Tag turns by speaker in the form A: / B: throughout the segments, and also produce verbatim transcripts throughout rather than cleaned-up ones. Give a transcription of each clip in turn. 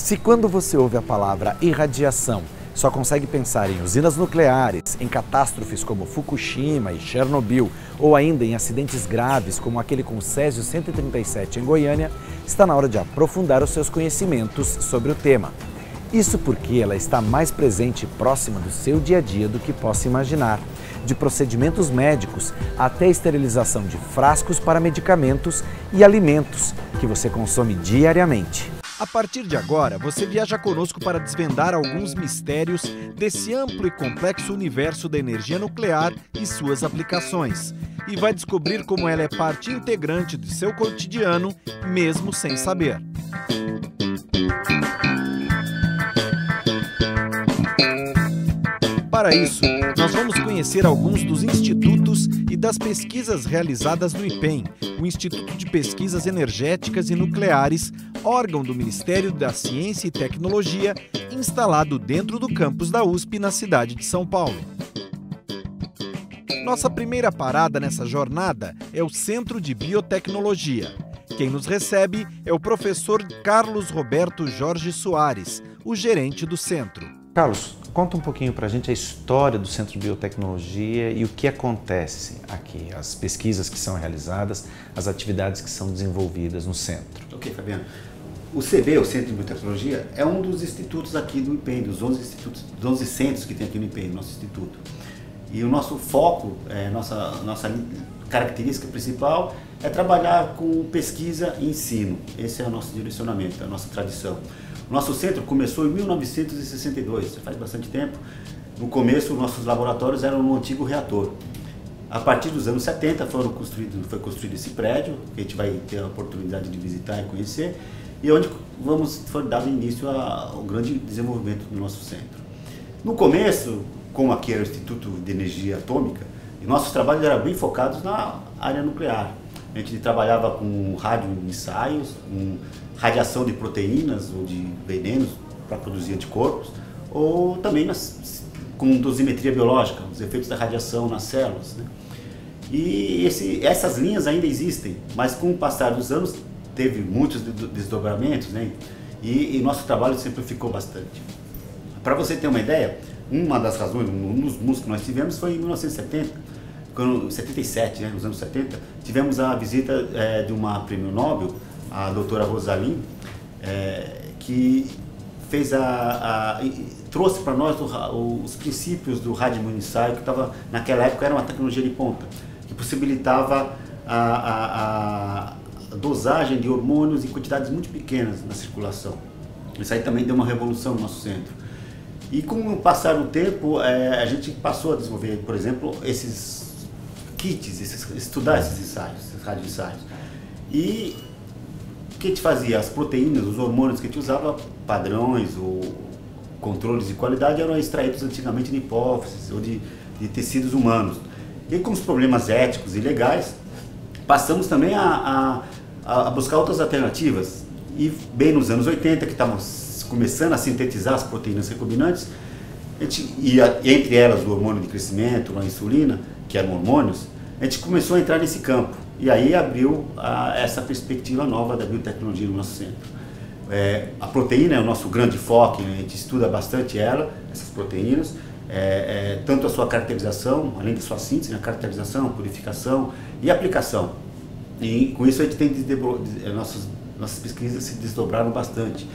A: Se quando você ouve a palavra irradiação, só consegue pensar em usinas nucleares, em catástrofes como Fukushima e Chernobyl, ou ainda em acidentes graves como aquele com o Césio cento e trinta e sete em Goiânia, está na hora de aprofundar os seus conhecimentos sobre o tema. Isso porque ela está mais presente e próxima do seu dia a dia do que possa imaginar. De procedimentos médicos até a esterilização de frascos para medicamentos e alimentos que você consome diariamente. A partir de agora, você viaja conosco para desvendar alguns mistérios desse amplo e complexo universo da energia nuclear e suas aplicações. E vai descobrir como ela é parte integrante do seu cotidiano, mesmo sem saber. Para isso, nós vamos conhecer alguns dos institutos e das pesquisas realizadas no I P E M, o Instituto de Pesquisas Energéticas e Nucleares, órgão do Ministério da Ciência e Tecnologia, instalado dentro do campus da U S P na cidade de São Paulo. Nossa primeira parada nessa jornada é o Centro de Biotecnologia. Quem nos recebe é o professor Carlos Roberto Jorge Soares, o gerente do centro.
B: Carlos, conta um pouquinho para a gente a história do Centro de Biotecnologia e o que acontece aqui, as pesquisas que são realizadas, as atividades que são desenvolvidas no centro.
C: Ok, Fabiano. O C B, o Centro de Biotecnologia, é um dos institutos aqui do I P E M, dos onze, institutos, dos onze centros que tem aqui no I P E M, nosso instituto. E o nosso foco, é, nossa, nossa característica principal é trabalhar com pesquisa e ensino. Esse é o nosso direcionamento, a nossa tradição. O nosso centro começou em mil novecentos e sessenta e dois, já faz bastante tempo. No começo, nossos laboratórios eram no antigo reator. A partir dos anos setenta foram construídos, foi construído esse prédio, que a gente vai ter a oportunidade de visitar e conhecer, e onde vamos, foi dado início ao grande desenvolvimento do nosso centro. No começo, como aqui era o Instituto de Energia Atômica, nossos trabalhos eram bem focados na área nuclear. A gente trabalhava com rádio ensaios, com radiação de proteínas ou de venenos para produzir anticorpos, ou também nas, com dosimetria biológica, os efeitos da radiação nas células, né? E esse, essas linhas ainda existem, mas com o passar dos anos teve muitos desdobramentos, né? E, e nosso trabalho simplificou bastante. Para você ter uma ideia, uma das razões, um dos músicos que nós tivemos foi em mil novecentos e setenta, quando, setenta e sete, né, nos anos setenta, tivemos a visita é, de uma prêmio Nobel, a doutora Rosalind, é, que fez a, a, trouxe para nós o, os princípios do radioionizável, que estava, naquela época era uma tecnologia de ponta, que possibilitava a, a, a dosagem de hormônios em quantidades muito pequenas na circulação. Isso aí também deu uma revolução no nosso centro. E com o passar do tempo, é, a gente passou a desenvolver, por exemplo, esses kits, esses, estudar esses ensaios, esses radioensaios. E o que a gente fazia? As proteínas, os hormônios que a gente usava, padrões ou controles de qualidade, eram extraídos antigamente de hipófises ou de, de tecidos humanos. E com os problemas éticos e legais, passamos também a, a, a buscar outras alternativas. E bem nos anos oitenta, que estávamos começando a sintetizar as proteínas recombinantes, a gente, e, a, e entre elas o hormônio de crescimento, a insulina, que eram hormônios, a gente começou a entrar nesse campo. E aí abriu a, essa perspectiva nova da biotecnologia no nosso centro. É, a proteína é o nosso grande foco, a gente estuda bastante ela, essas proteínas, é, é, tanto a sua caracterização, além da sua síntese, a caracterização, purificação e aplicação. E com isso a gente tem desdobro, nossas, nossas pesquisas se desdobraram bastante.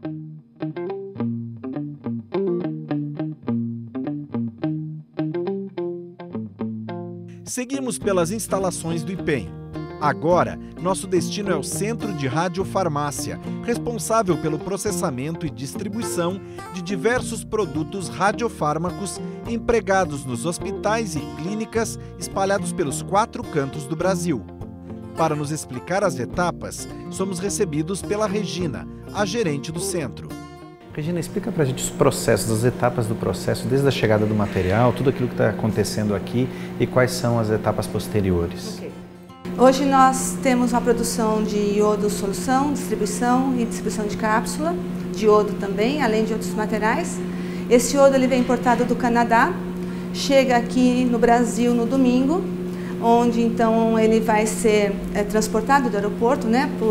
A: Seguimos pelas instalações do I P E M. Agora, nosso destino é o Centro de Radiofarmácia, responsável pelo processamento e distribuição de diversos produtos radiofármacos empregados nos hospitais e clínicas espalhados pelos quatro cantos do Brasil. Para nos explicar as etapas, somos recebidos pela Regina, a gerente do centro.
B: Regina, explica para a gente os processos, as etapas do processo, desde a chegada do material, tudo aquilo que está acontecendo aqui e quais são as etapas posteriores.
D: Okay. Hoje nós temos uma produção de iodo solução, distribuição e distribuição de cápsula, de iodo também, além de outros materiais. Esse iodo ele vem importado do Canadá, chega aqui no Brasil no domingo, onde então ele vai ser é, transportado do aeroporto, né, por,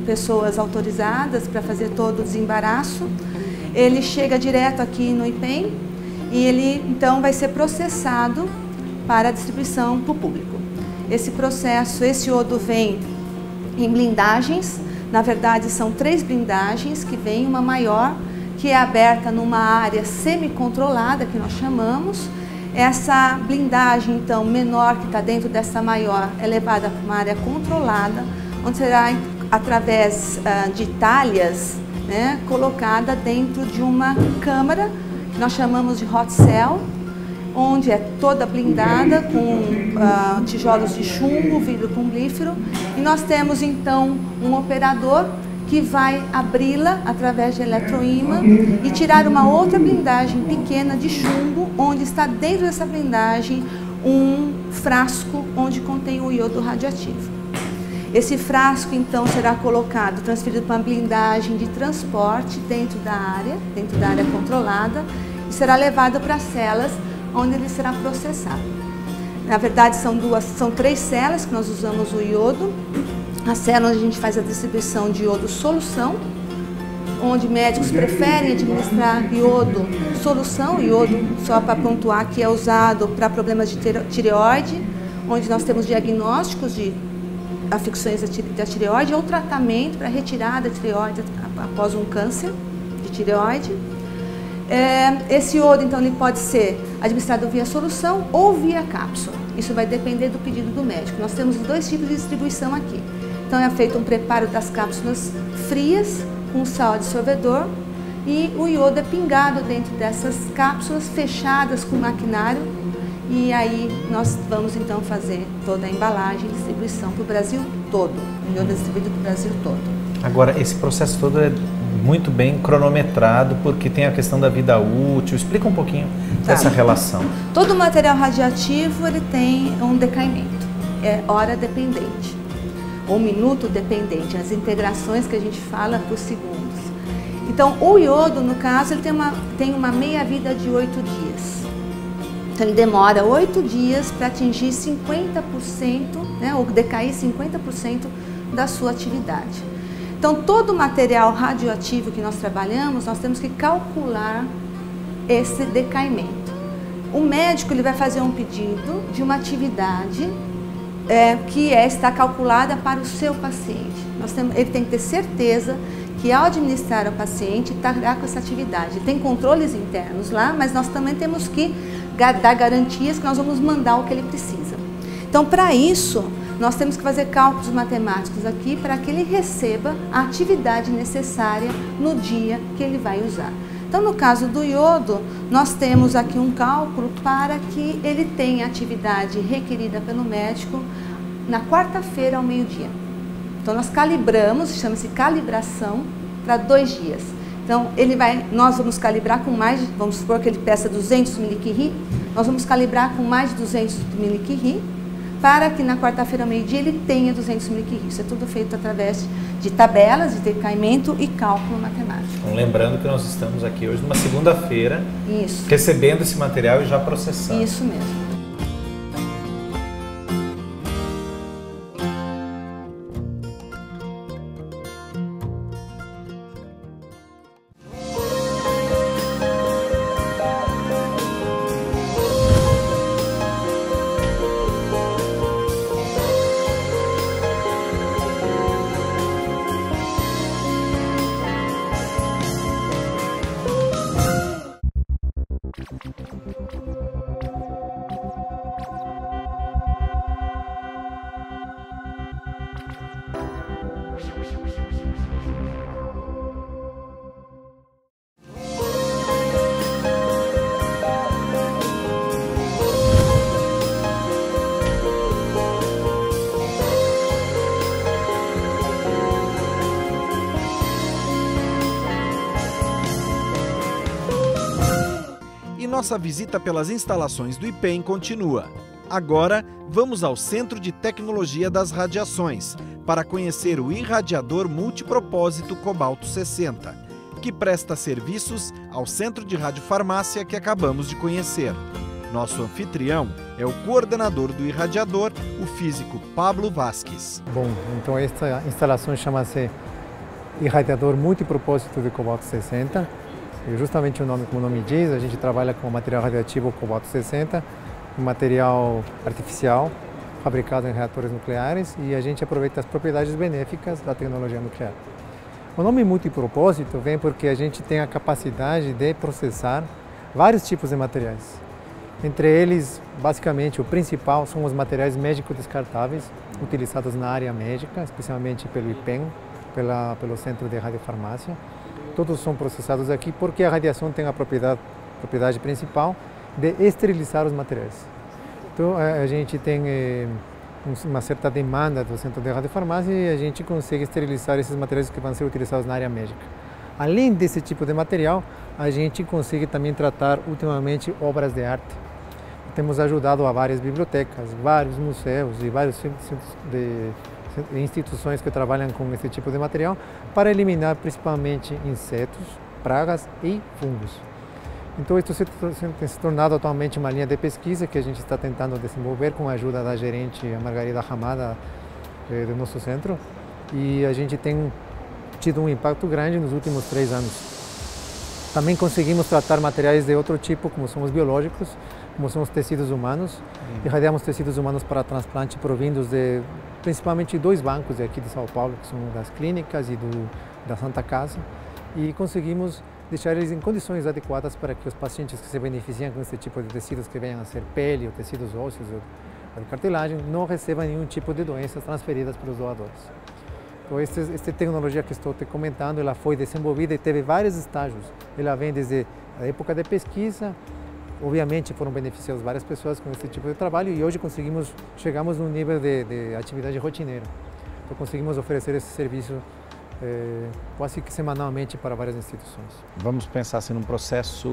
D: pessoas autorizadas para fazer todo o desembaraço. Ele chega direto aqui no IPEM e ele então vai ser processado para a distribuição para o público. Esse processo, esse iodo vem em blindagens, na verdade são três blindagens que vem, uma maior que é aberta numa área semi-controlada, que nós chamamos. Essa blindagem então menor que está dentro dessa maior é levada para uma área controlada, onde será através uh, de talhas, né, colocada dentro de uma câmara que nós chamamos de hot cell, onde é toda blindada com uh, tijolos de chumbo, vidro plumblífero, e nós temos então um operador que vai abri-la através de eletroímã e tirar uma outra blindagem pequena de chumbo, onde está dentro dessa blindagem um frasco onde contém o iodo radioativo. Esse frasco então será colocado, transferido para uma blindagem de transporte dentro da área, dentro da área controlada, e será levado para as celas onde ele será processado. Na verdade são duas, são três celas que nós usamos o iodo. A cela onde a gente faz a distribuição de iodo solução, onde médicos preferem administrar iodo solução, iodo, só para pontuar, que é usado para problemas de tireoide, onde nós temos diagnósticos de afecções da tireoide ou tratamento para retirada da tireoide após um câncer de tireoide. É, esse iodo, então, ele pode ser administrado via solução ou via cápsula. Isso vai depender do pedido do médico. Nós temos dois tipos de distribuição aqui. Então é feito um preparo das cápsulas frias com sal dissolvedor e o iodo é pingado dentro dessas cápsulas fechadas com maquinário, e aí nós vamos então fazer toda a embalagem e distribuição para o Brasil todo. O iodo é distribuído para o Brasil todo.
B: Agora, esse processo todo é muito bem cronometrado, porque tem a questão da vida útil. Explica um pouquinho
D: Tá.
B: dessa relação.
D: Todo material radioativo ele tem um decaimento, é hora dependente, ou minuto dependente, as integrações que a gente fala por segundos. Então, o iodo, no caso, ele tem uma, tem uma meia-vida de oito dias. Então, ele demora oito dias para atingir cinquenta por cento, né, ou decair cinquenta por cento da sua atividade. Então, todo o material radioativo que nós trabalhamos, nós temos que calcular esse decaimento. O médico ele vai fazer um pedido de uma atividade É, que é, está calculada para o seu paciente. Nós temos, ele tem que ter certeza que ao administrar ao paciente estará com essa atividade. Tem controles internos lá, mas nós também temos que dar garantias que nós vamos mandar o que ele precisa. Então, para isso, nós temos que fazer cálculos matemáticos aqui para que ele receba a atividade necessária no dia que ele vai usar. Então, no caso do iodo, nós temos aqui um cálculo para que ele tenha a atividade requerida pelo médico na quarta-feira ao meio-dia. Então, nós calibramos, chama-se calibração, para dois dias. Então, ele vai, nós vamos calibrar com mais, vamos supor que ele peça duzentos milicurie, nós vamos calibrar com mais de duzentos milicurie, para que na quarta-feira ao meio-dia ele tenha duzentos milicurie. Isso é tudo feito através de tabelas de decaimento e cálculo matemático.
B: Então, lembrando que nós estamos aqui hoje numa segunda-feira, recebendo esse material e já processando.
D: Isso mesmo.
A: Nossa visita pelas instalações do IPEM continua. Agora, vamos ao Centro de Tecnologia das Radiações para conhecer o irradiador multipropósito Cobalto sessenta, que presta serviços ao Centro de Radiofarmácia que acabamos de conhecer. Nosso anfitrião é o coordenador do irradiador, o físico Pablo Vasques.
E: Bom, então esta instalação chama-se irradiador multipropósito de cobalto sessenta. E justamente o nome, como o nome diz, a gente trabalha com o material radioativo cobalto sessenta, um material artificial fabricado em reatores nucleares, e a gente aproveita as propriedades benéficas da tecnologia nuclear. O nome multipropósito vem porque a gente tem a capacidade de processar vários tipos de materiais. Entre eles, basicamente, o principal são os materiais médico-descartáveis, utilizados na área médica, especialmente pelo I P E M, pela, pelo Centro de Radiofarmácia. Todos são processados aqui porque a radiação tem a propriedade, propriedade principal de esterilizar os materiais. Então, a gente tem eh, uma certa demanda do Centro de Radiofarmácia e a gente consegue esterilizar esses materiais que vão ser utilizados na área médica. Além desse tipo de material, a gente consegue também tratar ultimamente obras de arte. Temos ajudado a várias bibliotecas, vários museus e várias instituições que trabalham com esse tipo de material para eliminar principalmente insetos, pragas e fungos. Então, isso tem se tornado atualmente uma linha de pesquisa que a gente está tentando desenvolver com a ajuda da gerente Margarida Ramada eh, do nosso centro, e a gente tem tido um impacto grande nos últimos três anos. Também conseguimos tratar materiais de outro tipo, como são os biológicos, como são os tecidos humanos. Uhum. Irradiamos tecidos humanos para transplante provindos de principalmente dois bancos aqui de São Paulo, que são das clínicas e do, da Santa Casa, e conseguimos deixar eles em condições adequadas para que os pacientes que se beneficiam com esse tipo de tecidos, que venham a ser pele ou tecidos ósseos ou de cartilagem, não recebam nenhum tipo de doenças transferidas pelos doadores. Então, esta, esta tecnologia que estou te comentando, ela foi desenvolvida e teve vários estágios. Ela vem desde a época de pesquisa, obviamente foram beneficiadas várias pessoas com esse tipo de trabalho, e hoje conseguimos, chegamos num nível de, de atividade rotineira. Então, conseguimos oferecer esse serviço É, quase que semanalmente para várias instituições.
B: Vamos pensar assim num processo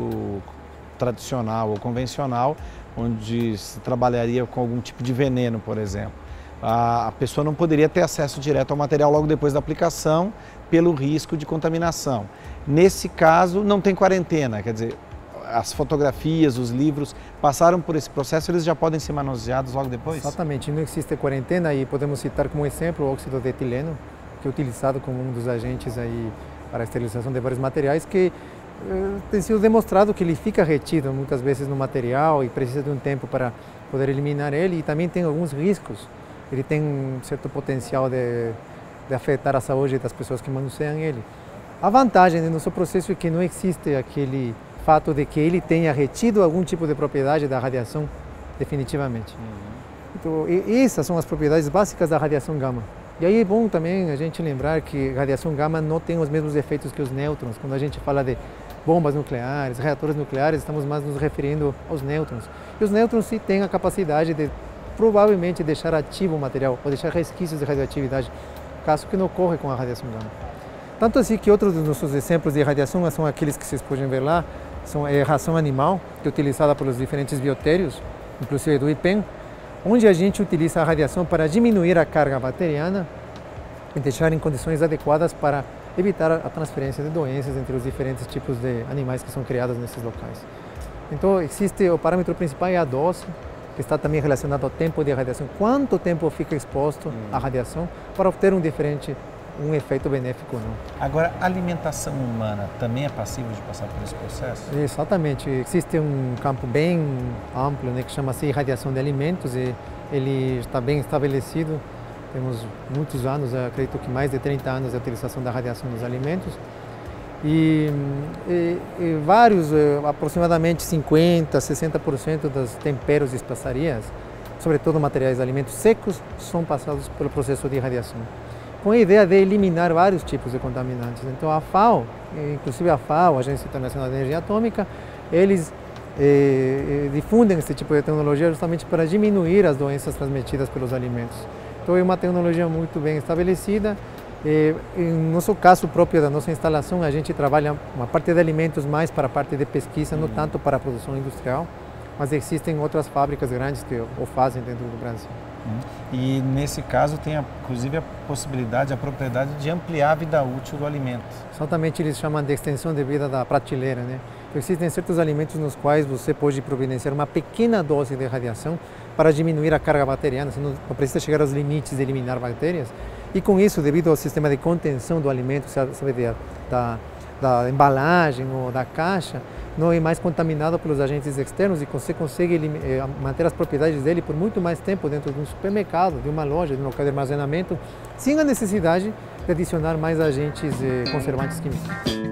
B: tradicional ou convencional, onde se trabalharia com algum tipo de veneno, por exemplo. A, a pessoa não poderia ter acesso direto ao material logo depois da aplicação, pelo risco de contaminação. Nesse caso, não tem quarentena, quer dizer, as fotografias, os livros passaram por esse processo, eles já podem ser manuseados logo depois?
E: Exatamente, não existe quarentena, e podemos citar como exemplo o óxido de etileno, que é utilizado como um dos agentes aí para a esterilização de vários materiais, que eh, tem sido demonstrado que ele fica retido muitas vezes no material e precisa de um tempo para poder eliminar ele, e também tem alguns riscos. Ele tem um certo potencial de, de afetar a saúde das pessoas que manuseiam ele. A vantagem do nosso processo é que não existe aquele fato de que ele tenha retido algum tipo de propriedade da radiação definitivamente. Uhum. Então, e essas são as propriedades básicas da radiação gama. E aí é bom também a gente lembrar que a radiação gama não tem os mesmos efeitos que os nêutrons. Quando a gente fala de bombas nucleares, reatores nucleares, estamos mais nos referindo aos nêutrons. E os nêutrons sim têm a capacidade de provavelmente deixar ativo o material ou deixar resquícios de radioatividade, caso que não ocorra com a radiação gama. Tanto assim que outros dos nossos exemplos de radiação são aqueles que vocês podem ver lá, são a ração animal, que é utilizada pelos diferentes biotérios, inclusive do I P E M, onde a gente utiliza a radiação para diminuir a carga bacteriana e deixar em condições adequadas para evitar a transferência de doenças entre os diferentes tipos de animais que são criados nesses locais. Então, existe o parâmetro principal é a dose, que está também relacionado ao tempo de radiação, quanto tempo fica exposto hum. à radiação para obter um diferente, um efeito benéfico ou não.
B: Agora, a alimentação humana também é passível de passar por esse processo?
E: Exatamente. Existe um campo bem amplo, né, que chama-se irradiação de alimentos, e ele está bem estabelecido. Temos muitos anos, acredito que mais de trinta anos de utilização da radiação nos alimentos. E, e, e vários, aproximadamente cinquenta, sessenta por cento dos temperos e especiarias, sobretudo materiais de alimentos secos, são passados pelo processo de irradiação, com a ideia de eliminar vários tipos de contaminantes. Então a FAO, inclusive a FAO, a Agência Internacional de Energia Atômica, eles eh, difundem esse tipo de tecnologia justamente para diminuir as doenças transmitidas pelos alimentos. Então é uma tecnologia muito bem estabelecida. Eh, em nosso caso próprio da nossa instalação, a gente trabalha uma parte de alimentos mais para a parte de pesquisa, não tanto para a produção industrial, mas existem outras fábricas grandes que o fazem dentro do Brasil.
B: E nesse caso tem a, inclusive a possibilidade, a propriedade de ampliar a vida útil do alimento.
E: Exatamente, eles chamam de extensão de vida da prateleira, né? Então, existem certos alimentos nos quais você pode providenciar uma pequena dose de radiação para diminuir a carga bacteriana, você não, não precisa chegar aos limites de eliminar bactérias, E com isso, devido ao sistema de contenção do alimento, sabe, da, da embalagem ou da caixa, não é mais contaminado pelos agentes externos e você consegue manter as propriedades dele por muito mais tempo dentro de um supermercado, de uma loja, de um local de armazenamento, sem a necessidade de adicionar mais agentes conservantes químicos.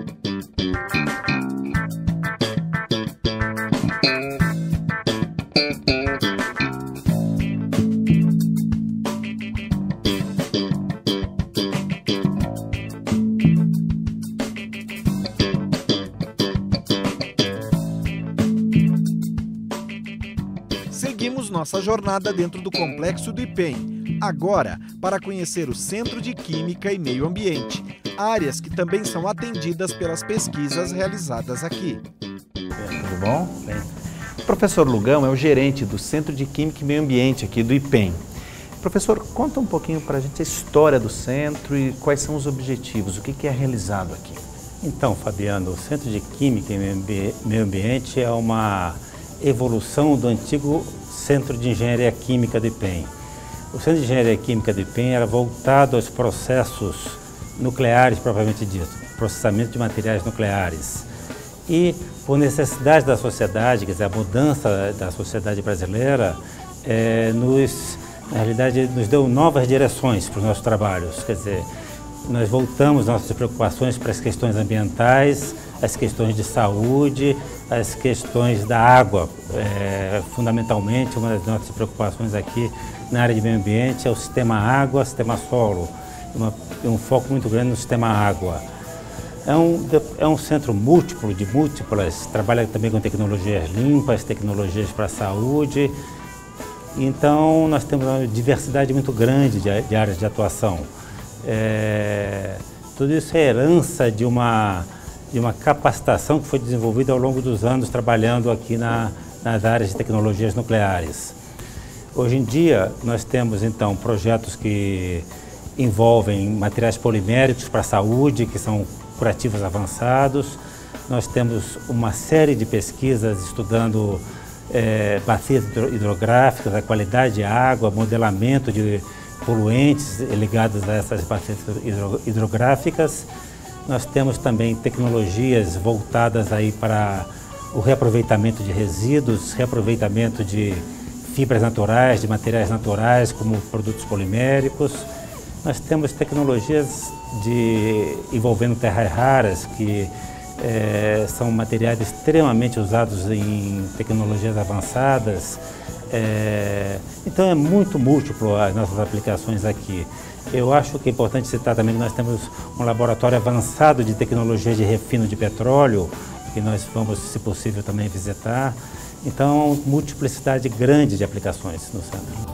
A: Seguimos nossa jornada dentro do complexo do IPEM, agora para conhecer o Centro de Química e Meio Ambiente, áreas que também são atendidas pelas pesquisas realizadas aqui.
F: Tudo bom? Bem. O professor Lugão é o gerente do Centro de Química e Meio Ambiente aqui do IPEM. Professor, conta um pouquinho para a gente a história do centro e quais são os objetivos, o que é realizado aqui.
G: Então, Fabiano, o Centro de Química e Meio Ambiente é uma evolução do antigo Centro de Engenharia Química do IPEM. O Centro de Engenharia Química do IPEM era voltado aos processos nucleares, propriamente dito, processamento de materiais nucleares. E, por necessidade da sociedade, quer dizer, a mudança da sociedade brasileira, é, nos, na realidade, nos deu novas direções para os nossos trabalhos. Quer dizer, nós voltamos nossas preocupações para as questões ambientais, as questões de saúde, as questões da água. É, fundamentalmente, uma das nossas preocupações aqui na área de meio ambiente é o sistema água, sistema solo, uma, um foco muito grande no sistema água. É um, é um centro múltiplo, de múltiplas, trabalha também com tecnologias limpas, tecnologias para a saúde. Então, nós temos uma diversidade muito grande de, de áreas de atuação. É, tudo isso é herança de uma, de uma capacitação que foi desenvolvida ao longo dos anos trabalhando aqui na, nas áreas de tecnologias nucleares. Hoje em dia, nós temos então projetos que envolvem materiais poliméricos para a saúde, que são curativos avançados. Nós temos uma série de pesquisas estudando é, bacias hidrográficas, a qualidade de água, modelamento de poluentes ligados a essas bacias hidrográficas. Nós temos também tecnologias voltadas aí para o reaproveitamento de resíduos, reaproveitamento de fibras naturais, de materiais naturais, como produtos poliméricos. Nós temos tecnologias de, envolvendo terras raras, que é, são materiais extremamente usados em tecnologias avançadas. É, então é muito múltiplo as nossas aplicações aqui. Eu acho que é importante citar também que nós temos um laboratório avançado de tecnologia de refino de petróleo, que nós vamos, se possível, também visitar. Então, multiplicidade grande de aplicações no centro.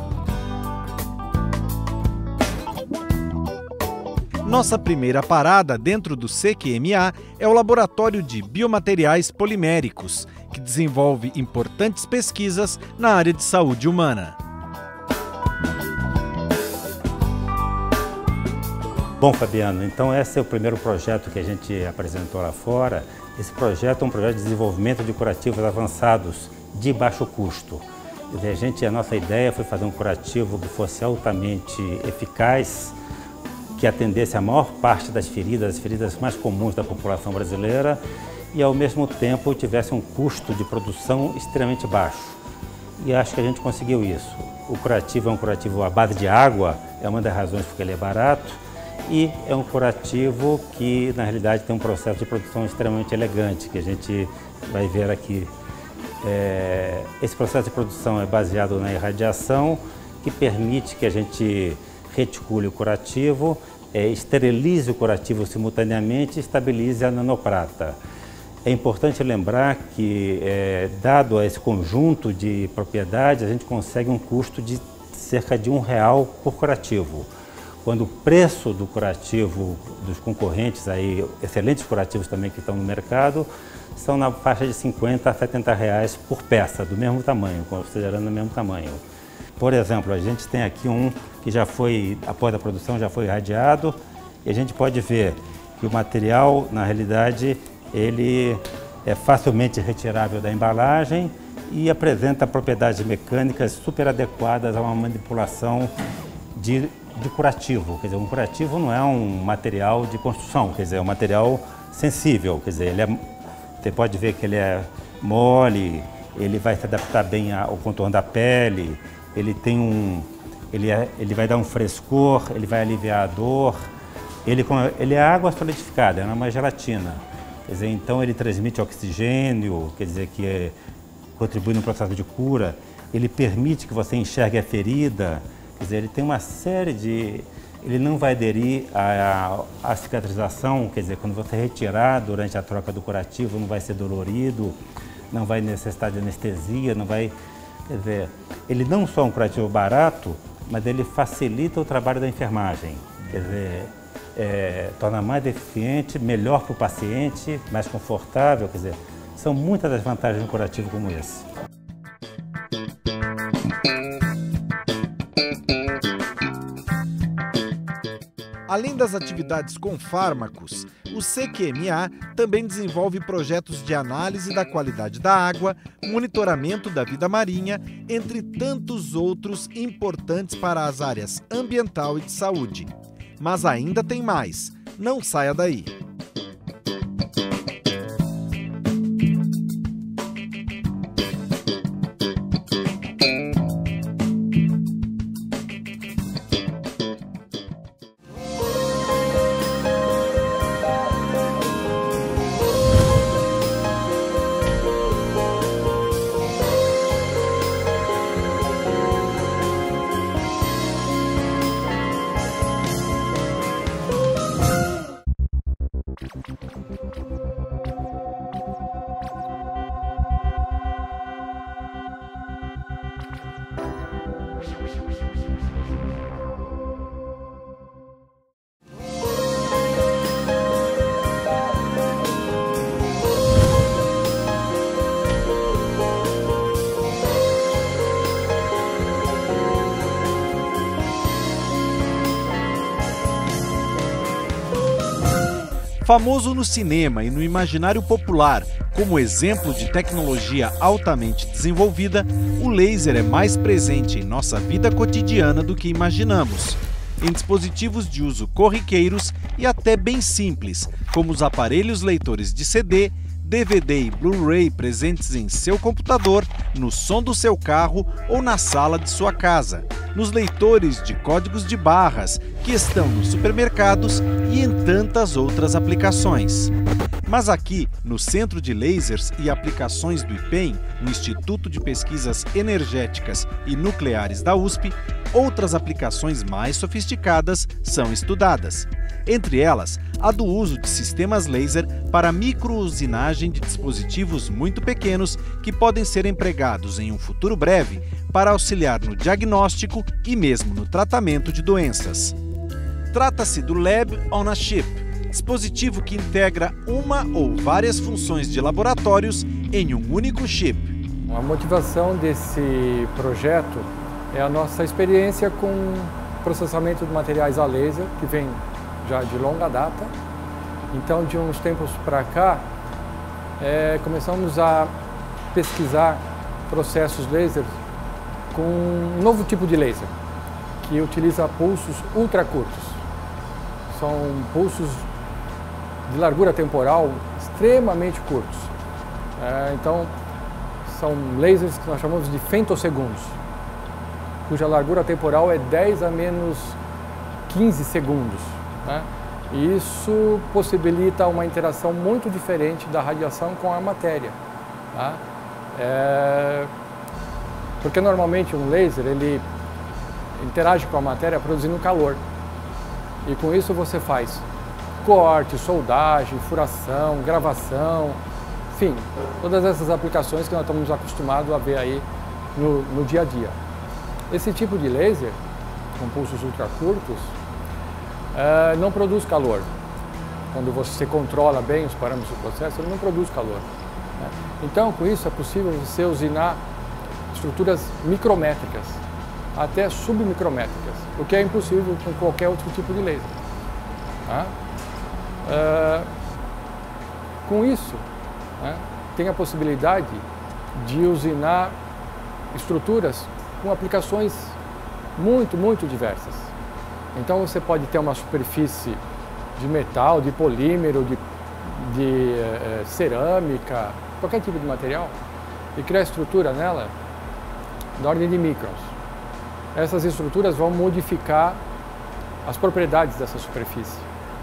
A: Nossa primeira parada dentro do C Q M A é o Laboratório de Biomateriais Poliméricos, que desenvolve importantes pesquisas na área de saúde humana.
G: Bom, Fabiano, então esse é o primeiro projeto que a gente apresentou lá fora. Esse projeto é um projeto de desenvolvimento de curativos avançados de baixo custo. A, gente, a nossa ideia foi fazer um curativo que fosse altamente eficaz, que atendesse a maior parte das feridas, as feridas mais comuns da população brasileira, e ao mesmo tempo tivesse um custo de produção extremamente baixo. E acho que a gente conseguiu isso. O curativo é um curativo à base de água, é uma das razões porque ele é barato, e é um curativo que na realidade tem um processo de produção extremamente elegante, que a gente vai ver aqui. É, esse processo de produção é baseado na irradiação, que permite que a gente reticule o curativo, é, esterilize o curativo simultaneamente e estabilize a nanoprata. É importante lembrar que, é, dado a esse conjunto de propriedades, a gente consegue um custo de cerca de um real por curativo. Quando o preço do curativo dos concorrentes, aí, excelentes curativos também que estão no mercado, são na faixa de cinquenta a setenta reais por peça, do mesmo tamanho, considerando o mesmo tamanho. Por exemplo, a gente tem aqui um que já foi, após a produção, já foi irradiado, e a gente pode ver que o material, na realidade, ele é facilmente retirável da embalagem e apresenta propriedades mecânicas super adequadas a uma manipulação de de curativo. Quer dizer, um curativo não é um material de construção, quer dizer, é um material sensível. Quer dizer, ele é, você pode ver que ele é mole, ele vai se adaptar bem ao contorno da pele, ele tem um, ele, é, ele vai dar um frescor, ele vai aliviar a dor. Ele, ele é água solidificada, é uma gelatina. Quer dizer, então ele transmite oxigênio, quer dizer, que é, contribui no processo de cura. Ele permite que você enxergue a ferida, quer dizer, ele tem uma série de... Ele não vai aderir à, à cicatrização, quer dizer, quando você retirar durante a troca do curativo, não vai ser dolorido, não vai necessitar de anestesia, não vai... Quer dizer, ele não só é um curativo barato, mas ele facilita o trabalho da enfermagem, quer dizer, é, torna mais eficiente, melhor para o paciente, mais confortável, quer dizer, são muitas das vantagens de um curativo como esse.
A: Além das atividades com fármacos, o C Q M A também desenvolve projetos de análise da qualidade da água, monitoramento da vida marinha, entre tantos outros importantes para as áreas ambiental e de saúde. Mas ainda tem mais. Não saia daí. Famoso no cinema e no imaginário popular como exemplo de tecnologia altamente desenvolvida, o laser é mais presente em nossa vida cotidiana do que imaginamos. Em dispositivos de uso corriqueiros e até bem simples, como os aparelhos leitores de C D, D V D e Blu-ray presentes em seu computador, no som do seu carro ou na sala de sua casa, nos leitores de códigos de barras que estão nos supermercados e em tantas outras aplicações. Mas aqui, no Centro de Lasers e Aplicações do IPEM, o Instituto de Pesquisas Energéticas e Nucleares da U S P, outras aplicações mais sofisticadas são estudadas. Entre elas, a do uso de sistemas laser para microusinagem de dispositivos muito pequenos que podem ser empregados em um futuro breve para auxiliar no diagnóstico e mesmo no tratamento de doenças. Trata-se do Lab on a Chip, dispositivo que integra uma ou várias funções de laboratórios em um único chip.
E: A motivação desse projeto é a nossa experiência com processamento de materiais a laser, que vem já de longa data. Então, de uns tempos para cá, é, começamos a pesquisar processos laser com um novo tipo de laser, que utiliza pulsos ultra curtos. São pulsos de largura temporal extremamente curtos. É, então, são lasers que nós chamamos de femtosegundos, cuja largura temporal é dez a menos quinze segundos. Né? E isso possibilita uma interação muito diferente da radiação com a matéria. Tá? É... Porque normalmente um laser ele interage com a matéria produzindo calor. E com isso você faz corte, soldagem, furação, gravação, enfim, todas essas aplicações que nós estamos acostumados a ver aí no, no dia a dia. Esse tipo de laser, com pulsos ultracurtos, Uh, não produz calor. Quando você controla bem os parâmetros do processo, ele não produz calor. Né? Então, com isso, é possível você usinar estruturas micrométricas, até submicrométricas, o que é impossível com qualquer outro tipo de laser. Tá? Uh, com isso, né, tem a possibilidade de usinar estruturas com aplicações muito, muito diversas.
H: Então você pode ter uma superfície de metal, de polímero, de, de eh, cerâmica, qualquer tipo de material, e criar estrutura nela da ordem de microns. Essas estruturas vão modificar as propriedades dessa superfície.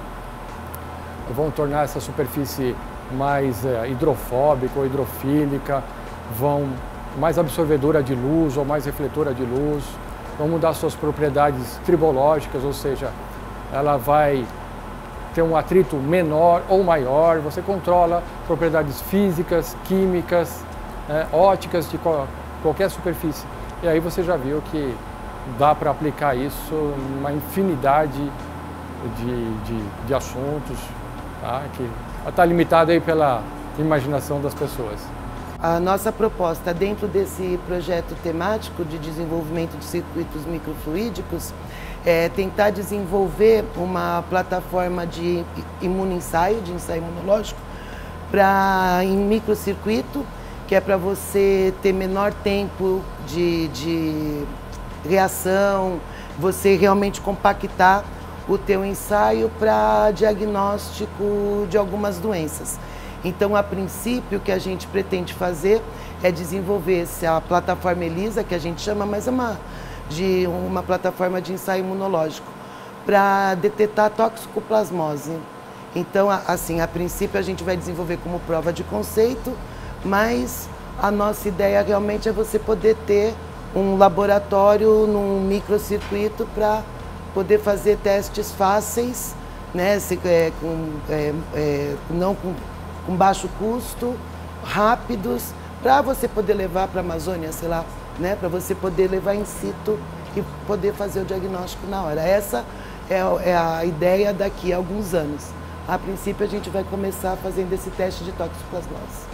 H: Vão tornar essa superfície mais eh, hidrofóbica ou hidrofílica, vão mais absorvedora de luz ou mais refletora de luz, vão mudar suas propriedades tribológicas, ou seja, ela vai ter um atrito menor ou maior, você controla propriedades físicas, químicas, né, óticas de qual, qualquer superfície. E aí você já viu que dá para aplicar isso em uma infinidade de, de, de assuntos, tá? Que está limitado aí pela imaginação das pessoas.
I: A nossa proposta dentro desse projeto temático de desenvolvimento de circuitos microfluídicos é tentar desenvolver uma plataforma de imunoensaio, de ensaio imunológico, para em microcircuito, que é para você ter menor tempo de, de reação, você realmente compactar o teu ensaio para diagnóstico de algumas doenças. Então, a princípio, o que a gente pretende fazer é desenvolver essa plataforma ELISA, que a gente chama, mas é uma, de uma plataforma de ensaio imunológico, para detectar toxicoplasmose. Então, assim, a princípio a gente vai desenvolver como prova de conceito, mas a nossa ideia realmente é você poder ter um laboratório num microcircuito para poder fazer testes fáceis, né, se, é, com, é, é, não com, com baixo custo, rápidos, para você poder levar para a Amazônia, sei lá, né, para você poder levar in situ e poder fazer o diagnóstico na hora. Essa é, é a ideia daqui a alguns anos. A princípio, a gente vai começar fazendo esse teste de toxoplasmose.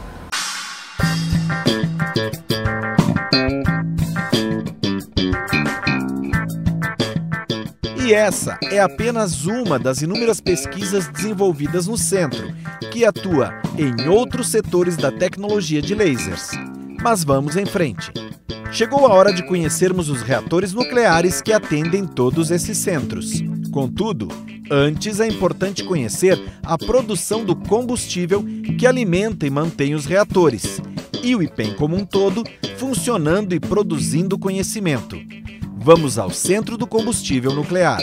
A: E essa é apenas uma das inúmeras pesquisas desenvolvidas no centro, que atua em outros setores da tecnologia de lasers. Mas vamos em frente. Chegou a hora de conhecermos os reatores nucleares que atendem todos esses centros. Contudo, antes é importante conhecer a produção do combustível que alimenta e mantém os reatores, e o IPEM como um todo funcionando e produzindo conhecimento. Vamos ao Centro do Combustível Nuclear.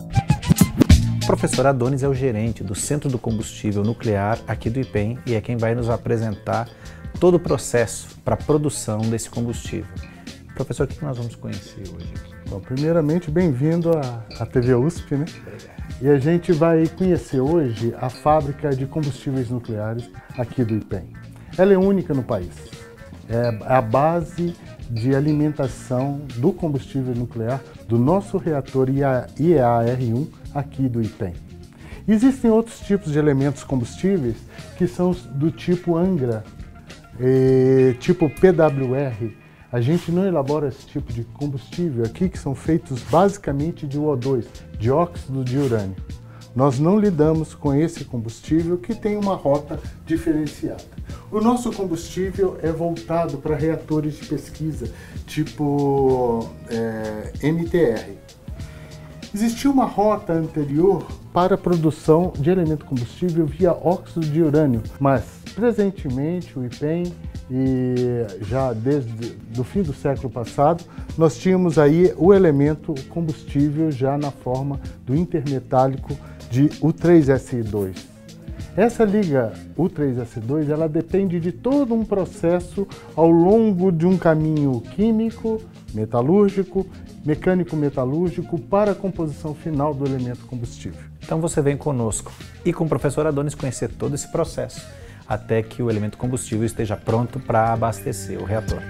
F: O professor Adonis é o gerente do Centro do Combustível Nuclear aqui do IPEM e é quem vai nos apresentar todo o processo para a produção desse combustível. Professor, o que nós vamos conhecer hoje?
J: Bom, primeiramente, bem-vindo à T V U S P, né? E a gente vai conhecer hoje a fábrica de combustíveis nucleares aqui do IPEM. Ela é única no país. É a base de alimentação do combustível nuclear do nosso reator I E A R um aqui do IPEM. Existem outros tipos de elementos combustíveis que são do tipo Angra, eh, tipo P W R. A gente não elabora esse tipo de combustível aqui, que são feitos basicamente de U O dois, dióxido de urânio. Nós não lidamos com esse combustível que tem uma rota diferenciada. O nosso combustível é voltado para reatores de pesquisa, tipo é, M T R. Existia uma rota anterior para a produção de elemento combustível via óxido de urânio, mas presentemente o IPEM, e já desde o fim do século passado, nós tínhamos aí o elemento combustível já na forma do intermetálico de U três S I dois. Essa liga U três S I dois, ela depende de todo um processo ao longo de um caminho químico, metalúrgico, mecânico-metalúrgico para a composição final do elemento combustível.
F: Então você vem conosco e com o professor Adonis conhecer todo esse processo, até que o elemento combustível esteja pronto para abastecer o reator.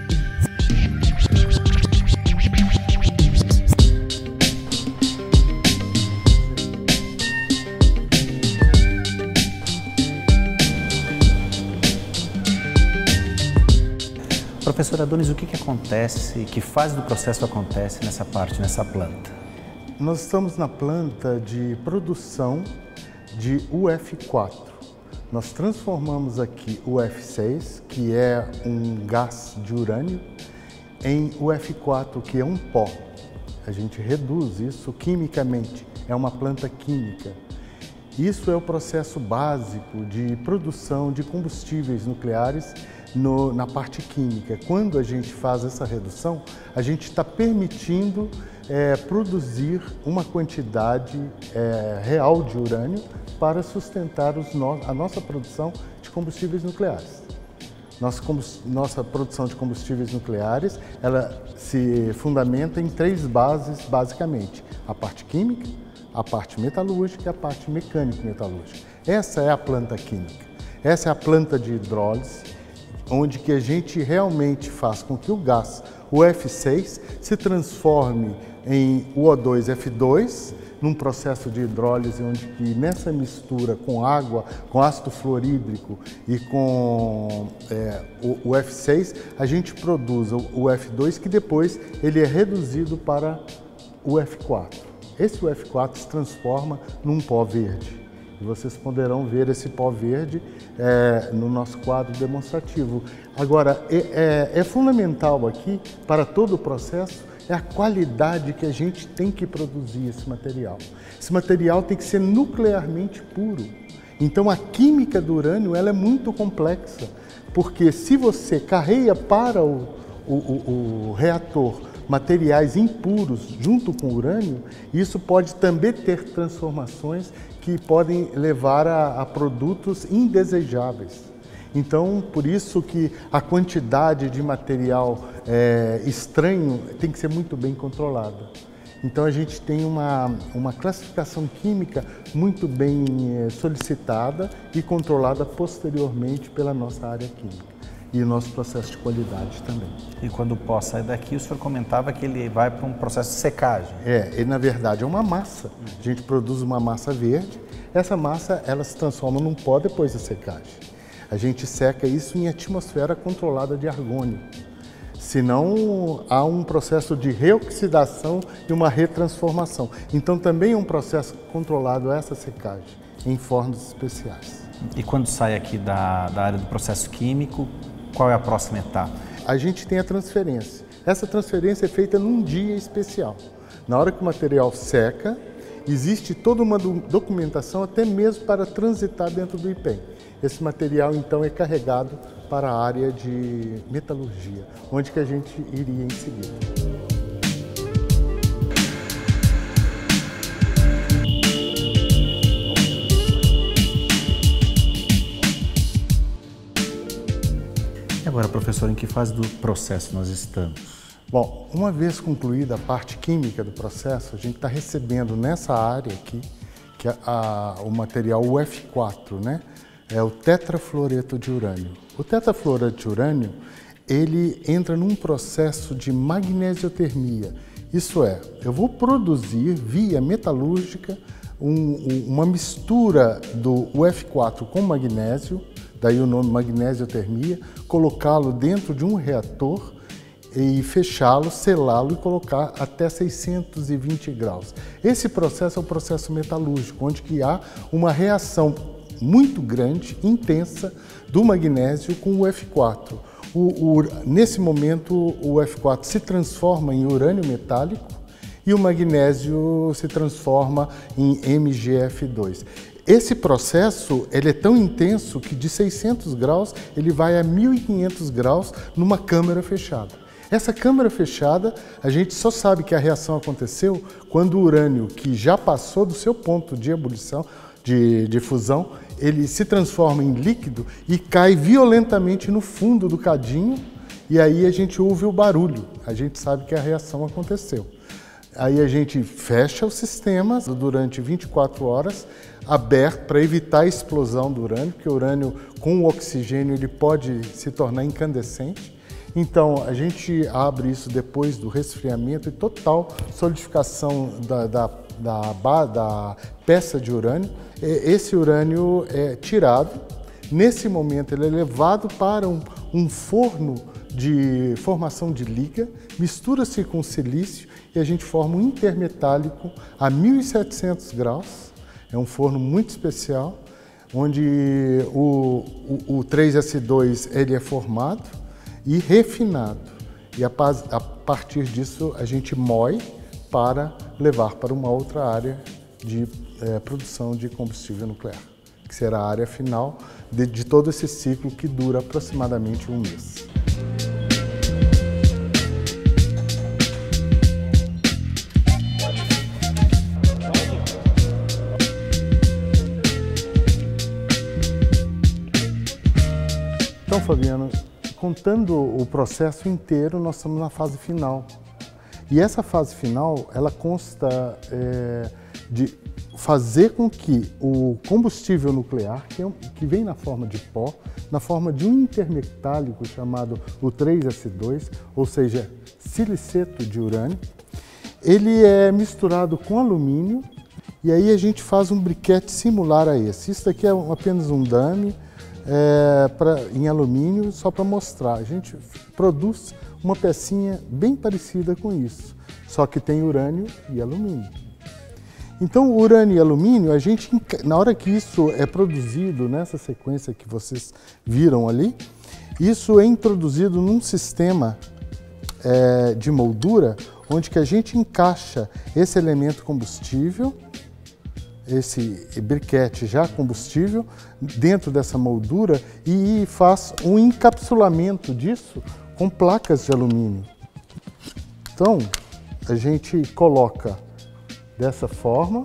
F: Professor Adonis, o que, que acontece, que fase do processo acontece nessa parte, nessa planta?
J: Nós estamos na planta de produção de U F quatro. Nós transformamos aqui o U F seis, que é um gás de urânio, em U F quatro, que é um pó. A gente reduz isso quimicamente, é uma planta química. Isso é o processo básico de produção de combustíveis nucleares no, na parte química. Quando a gente faz essa redução, a gente está permitindo é, produzir uma quantidade é, real de urânio para sustentar os no, a nossa produção de combustíveis nucleares. Nossa, nossa produção de combustíveis nucleares, ela se fundamenta em três bases, basicamente. A parte química, a parte metalúrgica e a parte mecânico-metalúrgica. Essa é a planta química. Essa é a planta de hidrólise, onde que a gente realmente faz com que o gás, o F seis, se transforme em U O dois F dois, num processo de hidrólise onde que nessa mistura com água, com ácido fluorídrico e com é, o, o F seis, a gente produz o, o F dois, que depois ele é reduzido para o F quatro. Esse F quatro se transforma num pó verde. E vocês poderão ver esse pó verde é, no nosso quadro demonstrativo. Agora, é, é, é fundamental aqui, para todo o processo, é a qualidade que a gente tem que produzir esse material. Esse material tem que ser nuclearmente puro. Então a química do urânio ela é muito complexa, porque se você carrega para o, o, o, o reator materiais impuros junto com o urânio, isso pode também ter transformações que podem levar a, a produtos indesejáveis. Então, por isso que a quantidade de material é, estranho tem que ser muito bem controlada. Então, a gente tem uma, uma classificação química muito bem é, solicitada e controlada posteriormente pela nossa área química e o nosso processo de qualidade também.
F: E quando o pó sai daqui, o senhor comentava que ele vai para um processo de secagem.
J: É, ele na verdade é uma massa. A gente produz uma massa verde. Essa massa ela se transforma num pó depois da secagem. A gente seca isso em atmosfera controlada de argônio. Senão, há um processo de reoxidação e uma retransformação. Então, também é um processo controlado essa secagem, em fornos especiais.
F: E quando sai aqui da, da área do processo químico, qual é a próxima etapa?
J: A gente tem a transferência. Essa transferência é feita num dia especial. Na hora que o material seca, existe toda uma documentação, até mesmo para transitar dentro do I P E M. Esse material, então, é carregado para a área de metalurgia, onde que a gente iria em seguida.
F: E agora, professor, em que fase do processo nós estamos?
J: Bom, uma vez concluída a parte química do processo, a gente está recebendo nessa área aqui, que é a, o material U F quatro, né? É o tetrafluoreto de urânio. O tetrafluoreto de urânio, ele entra num processo de magnesiotermia. Isso é, eu vou produzir via metalúrgica um, uma mistura do U F quatro com magnésio, daí o nome magnesiotermia, colocá-lo dentro de um reator e fechá-lo, selá-lo e colocar até seiscentos e vinte graus. Esse processo é o processo metalúrgico, onde que há uma reação muito grande, intensa, do magnésio com o U F quatro. O, o, nesse momento, o U F quatro se transforma em urânio metálico e o magnésio se transforma em M G F dois. Esse processo ele é tão intenso que de seiscentos graus ele vai a mil e quinhentos graus numa câmara fechada. Essa câmara fechada, a gente só sabe que a reação aconteceu quando o urânio, que já passou do seu ponto de ebulição, de, de fusão, ele se transforma em líquido e cai violentamente no fundo do cadinho, e aí a gente ouve o barulho, a gente sabe que a reação aconteceu. Aí a gente fecha o sistema durante vinte e quatro horas, aberto para evitar a explosão do urânio, porque o urânio com o oxigênio ele pode se tornar incandescente. Então, a gente abre isso depois do resfriamento e total solidificação da, da, da, da peça de urânio. Esse urânio é tirado. Nesse momento, ele é levado para um, um forno de formação de liga, mistura-se com silício e a gente forma um intermetálico a mil e setecentos graus. É um forno muito especial, onde o, o, o três S dois ele é formado e refinado. E a, a partir disso a gente moe para levar para uma outra área de é, produção de combustível nuclear, que será a área final de, de todo esse ciclo que dura aproximadamente um mês. Então, Fabiano, contando o processo inteiro, nós estamos na fase final. E essa fase final, ela consta é, de fazer com que o combustível nuclear, que, é um, que vem na forma de pó, na forma de um intermetálico chamado o três S dois, ou seja, siliceto de urânio, ele é misturado com alumínio e aí a gente faz um briquete similar a esse. Isso daqui é apenas um dummy, É, pra, em alumínio, só para mostrar. A gente produz uma pecinha bem parecida com isso, só que tem urânio e alumínio. Então, urânio e alumínio, a gente, na hora que isso é produzido, nessa sequência que vocês viram ali, isso é introduzido num sistema é, de moldura, onde que a gente encaixa esse elemento combustível, esse briquete já combustível, dentro dessa moldura e faz um encapsulamento disso com placas de alumínio. Então, a gente coloca dessa forma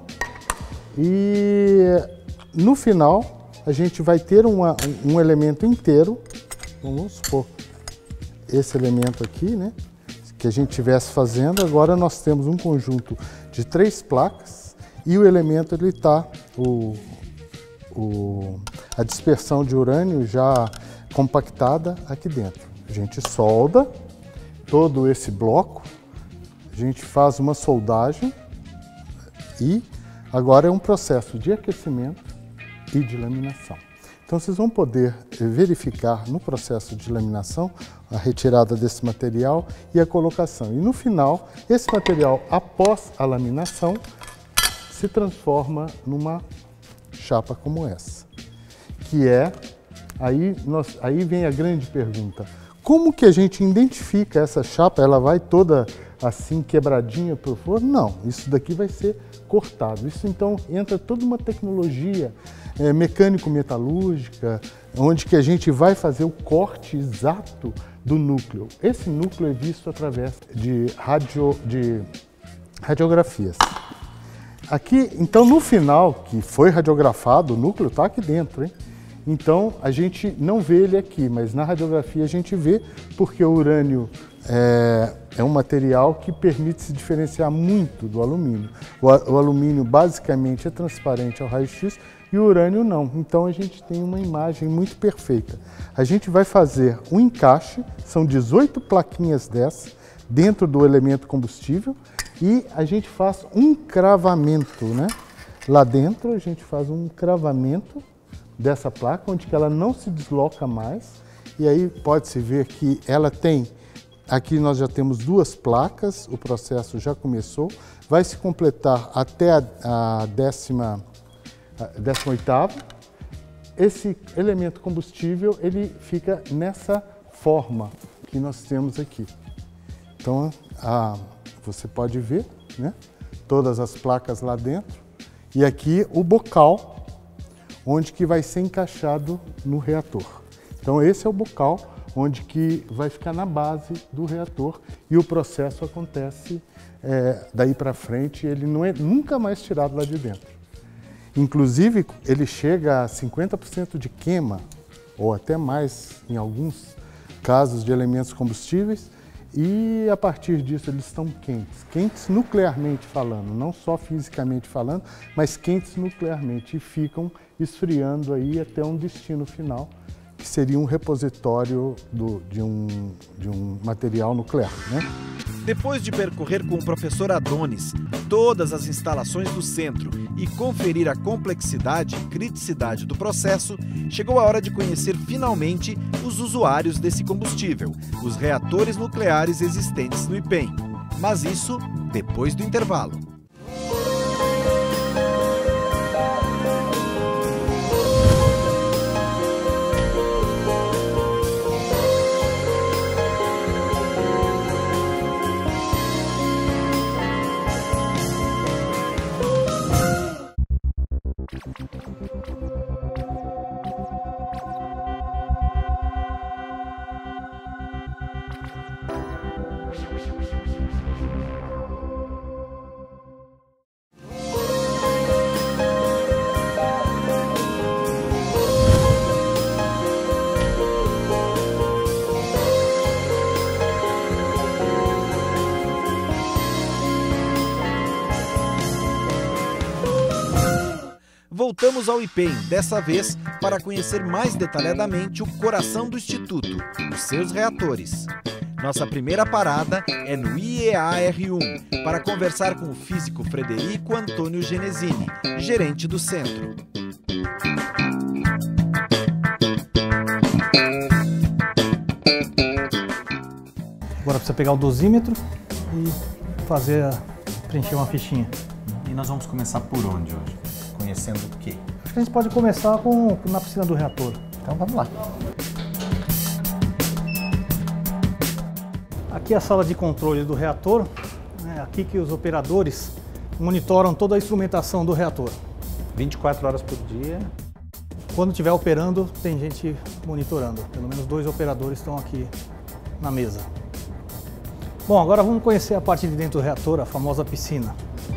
J: e no final a gente vai ter uma, um elemento inteiro, vamos supor, esse elemento aqui, né, que a gente estivesse fazendo, agora nós temos um conjunto de três placas e o elemento ele está, o, o, a dispersão de urânio já compactada aqui dentro. A gente solda todo esse bloco, a gente faz uma soldagem e agora é um processo de aquecimento e de laminação. Então vocês vão poder verificar no processo de laminação a retirada desse material e a colocação. E no final, esse material, após a laminação, se transforma numa chapa como essa, que é, aí, nós, aí vem a grande pergunta, como que a gente identifica essa chapa? Ela vai toda assim quebradinha por fora? Não, isso daqui vai ser cortado. Isso então entra toda uma tecnologia é, mecânico-metalúrgica, onde que a gente vai fazer o corte exato do núcleo. Esse núcleo é visto através de, radio, de radiografias. Aqui, então, no final, que foi radiografado, o núcleo está aqui dentro, hein? Então, a gente não vê ele aqui, mas na radiografia a gente vê, porque o urânio é, é um material que permite se diferenciar muito do alumínio. O, o alumínio, basicamente, é transparente ao raio-x e o urânio não. Então, a gente tem uma imagem muito perfeita. A gente vai fazer um encaixe, são dezoito plaquinhas dessas, dentro do elemento combustível, e a gente faz um cravamento, né? Lá dentro a gente faz um cravamento dessa placa, onde que ela não se desloca mais, e aí pode-se ver que ela tem, aqui nós já temos duas placas, o processo já começou, vai se completar até a, a décima, a décima oitava. Esse elemento combustível, ele fica nessa forma que nós temos aqui. Então, a, você pode ver, né, todas as placas lá dentro, e aqui o bocal, onde que vai ser encaixado no reator. Então esse é o bocal onde que vai ficar na base do reator e o processo acontece é, daí para frente, ele não é nunca mais tirado lá de dentro. Inclusive ele chega a cinquenta por cento de queima, ou até mais em alguns casos de elementos combustíveis, e a partir disso eles estão quentes, quentes nuclearmente falando, não só fisicamente falando, mas quentes nuclearmente, e ficam esfriando aí até um destino final, que seria um repositório do, de, um, de um material nuclear, né?
A: Depois de percorrer com o professor Adonis todas as instalações do centro e conferir a complexidade e criticidade do processo, chegou a hora de conhecer finalmente os usuários desse combustível, os reatores nucleares existentes no IPEM. Mas isso depois do intervalo. Voltamos ao IPEM, dessa vez para conhecer mais detalhadamente o coração do Instituto, os seus reatores. Nossa primeira parada é no I E A R um, para conversar com o físico Frederico Antônio Genesini, gerente do centro.
K: Agora precisa pegar o dosímetro e fazer a, preencher uma fichinha.
F: E nós vamos começar por onde hoje? Conhecendo o quê?
K: Acho que a gente pode começar com, na piscina do reator.
F: Então vamos lá.
K: Aqui é a sala de controle do reator. É aqui que os operadores monitoram toda a instrumentação do reator.
F: vinte e quatro horas por dia.
K: Quando estiver operando, tem gente monitorando. Pelo menos dois operadores estão aqui na mesa. Bom, agora vamos conhecer a parte de dentro do reator, a famosa piscina.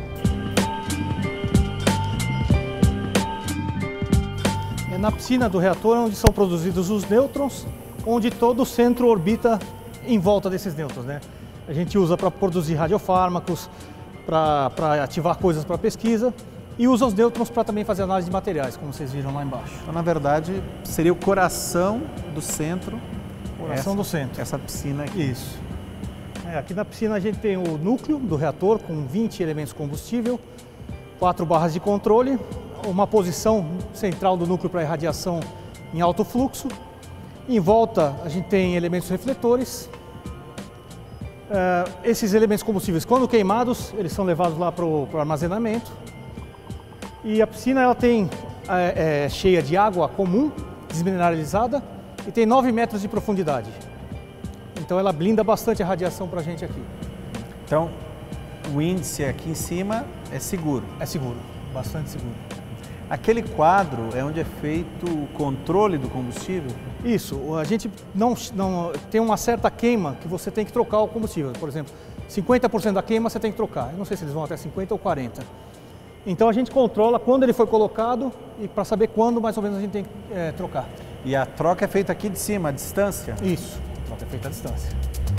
K: É na piscina do reator onde são produzidos os nêutrons, onde todo o centro orbita em volta desses nêutrons, né? A gente usa para produzir radiofármacos, para ativar coisas para pesquisa e usa os nêutrons para também fazer análise de materiais, como vocês viram lá embaixo.
F: Então, na verdade, seria o coração do centro.
K: Coração
F: essa,
K: do centro.
F: Essa piscina aqui.
K: Isso. É, aqui na piscina a gente tem o núcleo do reator com vinte elementos de combustível, quatro barras de controle, uma posição central do núcleo para irradiação em alto fluxo. Em volta a gente tem elementos refletores. É, esses elementos combustíveis, quando queimados, eles são levados lá para o armazenamento. E a piscina ela tem é, é, cheia de água comum, desmineralizada, e tem nove metros de profundidade. Então ela blinda bastante a radiação para a gente aqui.
F: Então o índice aqui em cima é seguro?
K: É seguro, bastante seguro.
F: Aquele quadro é onde é feito o controle do combustível?
K: Isso, a gente não, não tem uma certa queima que você tem que trocar o combustível. Por exemplo, cinquenta por cento da queima você tem que trocar. Eu não sei se eles vão até cinquenta ou quarenta. Então a gente controla quando ele foi colocado e para saber quando mais ou menos a gente tem que é, trocar.
F: E a troca é feita aqui de cima, à distância?
K: Isso, a troca é feita à distância.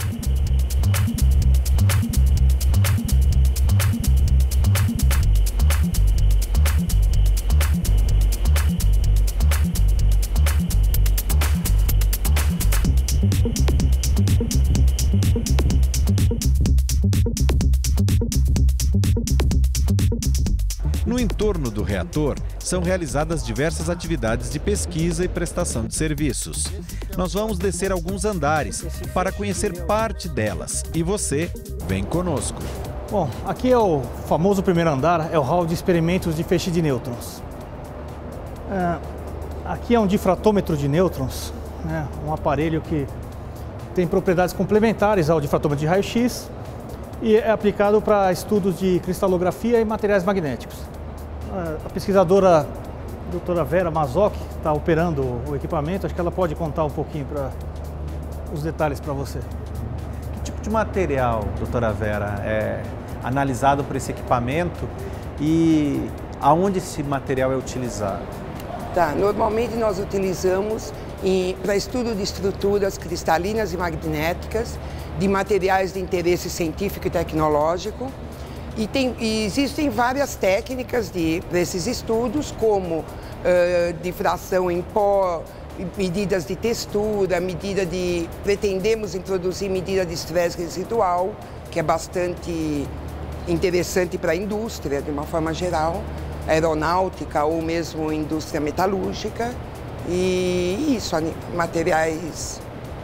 A: No entorno do reator, são realizadas diversas atividades de pesquisa e prestação de serviços. Nós vamos descer alguns andares para conhecer parte delas. E você, vem conosco.
K: Bom, aqui é o famoso primeiro andar, é o hall de experimentos de feixe de nêutrons. É, aqui é um difratômetro de nêutrons, né, um aparelho que tem propriedades complementares ao difratômetro de raio-x e é aplicado para estudos de cristalografia e materiais magnéticos. A pesquisadora a doutora Vera Mazoc está operando o equipamento, acho que ela pode contar um pouquinho para os detalhes para você.
F: Que tipo de material, doutora Vera, é analisado por esse equipamento e aonde esse material é utilizado?
I: Tá, normalmente nós utilizamos para estudo de estruturas cristalinas e magnéticas, de materiais de interesse científico e tecnológico. E, tem, e existem várias técnicas para esses estudos, como uh, difração em pó, medidas de textura, medida de... Pretendemos introduzir medida de estresse residual, que é bastante interessante para a indústria, de uma forma geral, aeronáutica ou mesmo indústria metalúrgica. E isso, materiais...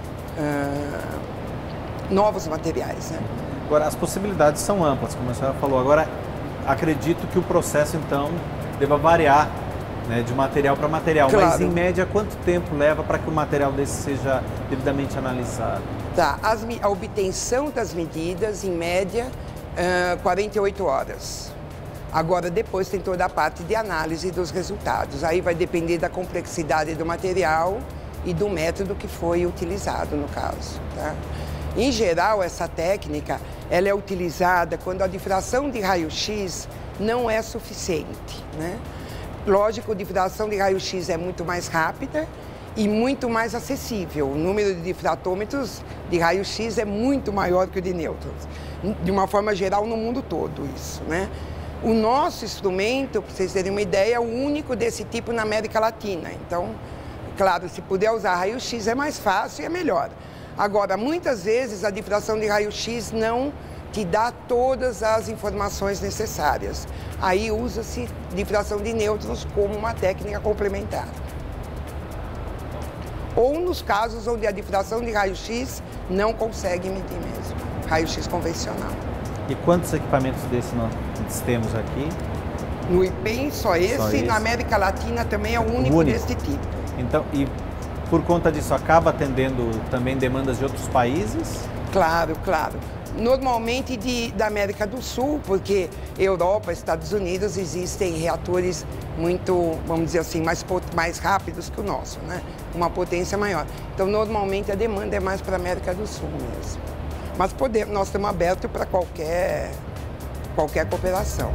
I: Uh, novos materiais, né?
F: Agora, as possibilidades são amplas, como a senhora falou. Agora, acredito que o processo, então, deva variar, né, de material para material. Claro. Mas, em média, quanto tempo leva para que o material desse seja devidamente analisado?
I: Tá, as, a obtenção das medidas, em média, uh, quarenta e oito horas. Agora, depois tem toda a parte de análise dos resultados. Aí vai depender da complexidade do material e do método que foi utilizado, no caso, tá? Em geral, essa técnica ela é utilizada quando a difração de raio-x não é suficiente, né? Lógico, a difração de raio-x é muito mais rápida e muito mais acessível. O número de difratômetros de raio-x é muito maior que o de nêutrons. De uma forma geral, no mundo todo, isso, né?
L: O nosso instrumento, para vocês terem uma ideia, é o único desse tipo na América Latina. Então, claro, se puder usar raio-x é mais fácil e é melhor. Agora, muitas vezes a difração de raio-x não te dá todas as informações necessárias. Aí usa-se difração de nêutrons como uma técnica complementar. Ou nos casos onde a difração de raio-x não consegue medir mesmo, raio-x convencional.
F: E quantos equipamentos desses nós temos aqui?
L: No IPEM só esse,
F: só esse.
L: Na América Latina também é o único, o único desse tipo.
F: Então, e por conta disso acaba atendendo também demandas de outros países?
L: Claro, claro. Normalmente de, da América do Sul, porque Europa, Estados Unidos, existem reatores muito, vamos dizer assim, mais, mais rápidos que o nosso, né? Uma potência maior. Então, normalmente a demanda é mais para a América do Sul mesmo. Mas podemos, nós estamos abertos para qualquer, qualquer cooperação.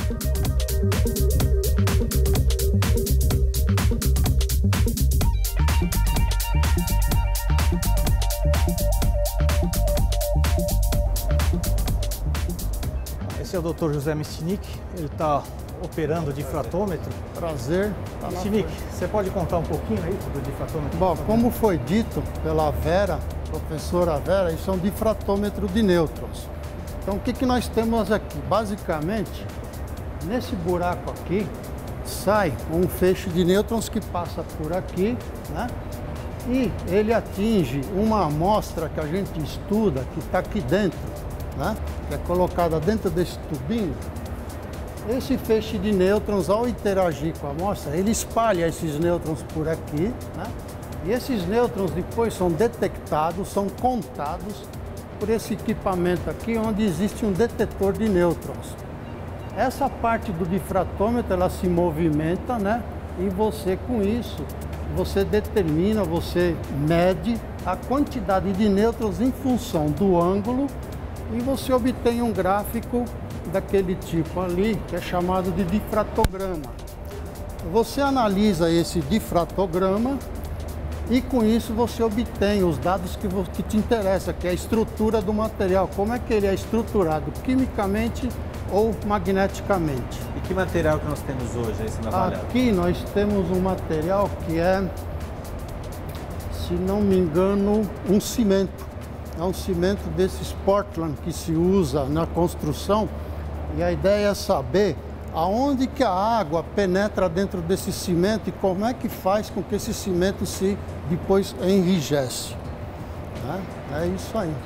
K: Esse é o doutor José Mistinic, ele está operando o difratômetro.
M: Prazer.
K: Tá Mistinic, você pode contar um pouquinho aí do difratômetro?
M: Bom, como foi dito pela Vera, professora Vera, isso é um difratômetro de nêutrons. Então, o que, que nós temos aqui? Basicamente, nesse buraco aqui, sai um feixe de nêutrons que passa por aqui, né? E ele atinge uma amostra que a gente estuda, que está aqui dentro, né? Que é colocada dentro desse tubinho. Esse feixe de nêutrons, ao interagir com a amostra, ele espalha esses nêutrons por aqui, né? E esses nêutrons depois são detectados, são contados por esse equipamento aqui, onde existe um detetor de nêutrons. Essa parte do difratômetro, ela se movimenta, né? E você, com isso, você determina, você mede a quantidade de nêutrons em função do ângulo e você obtém um gráfico daquele tipo ali, que é chamado de difratograma. Você analisa esse difratograma e com isso você obtém os dados que, que te interessam, que é a estrutura do material, como é que ele é estruturado quimicamente ou magneticamente.
F: E que material que nós temos hoje aí sendo avaliado?
M: Aqui nós temos um material que é, se não me engano, um cimento. É um cimento desses Portland que se usa na construção e a ideia é saber aonde que a água penetra dentro desse cimento e como é que faz com que esse cimento se depois enrijece. É, é isso aí.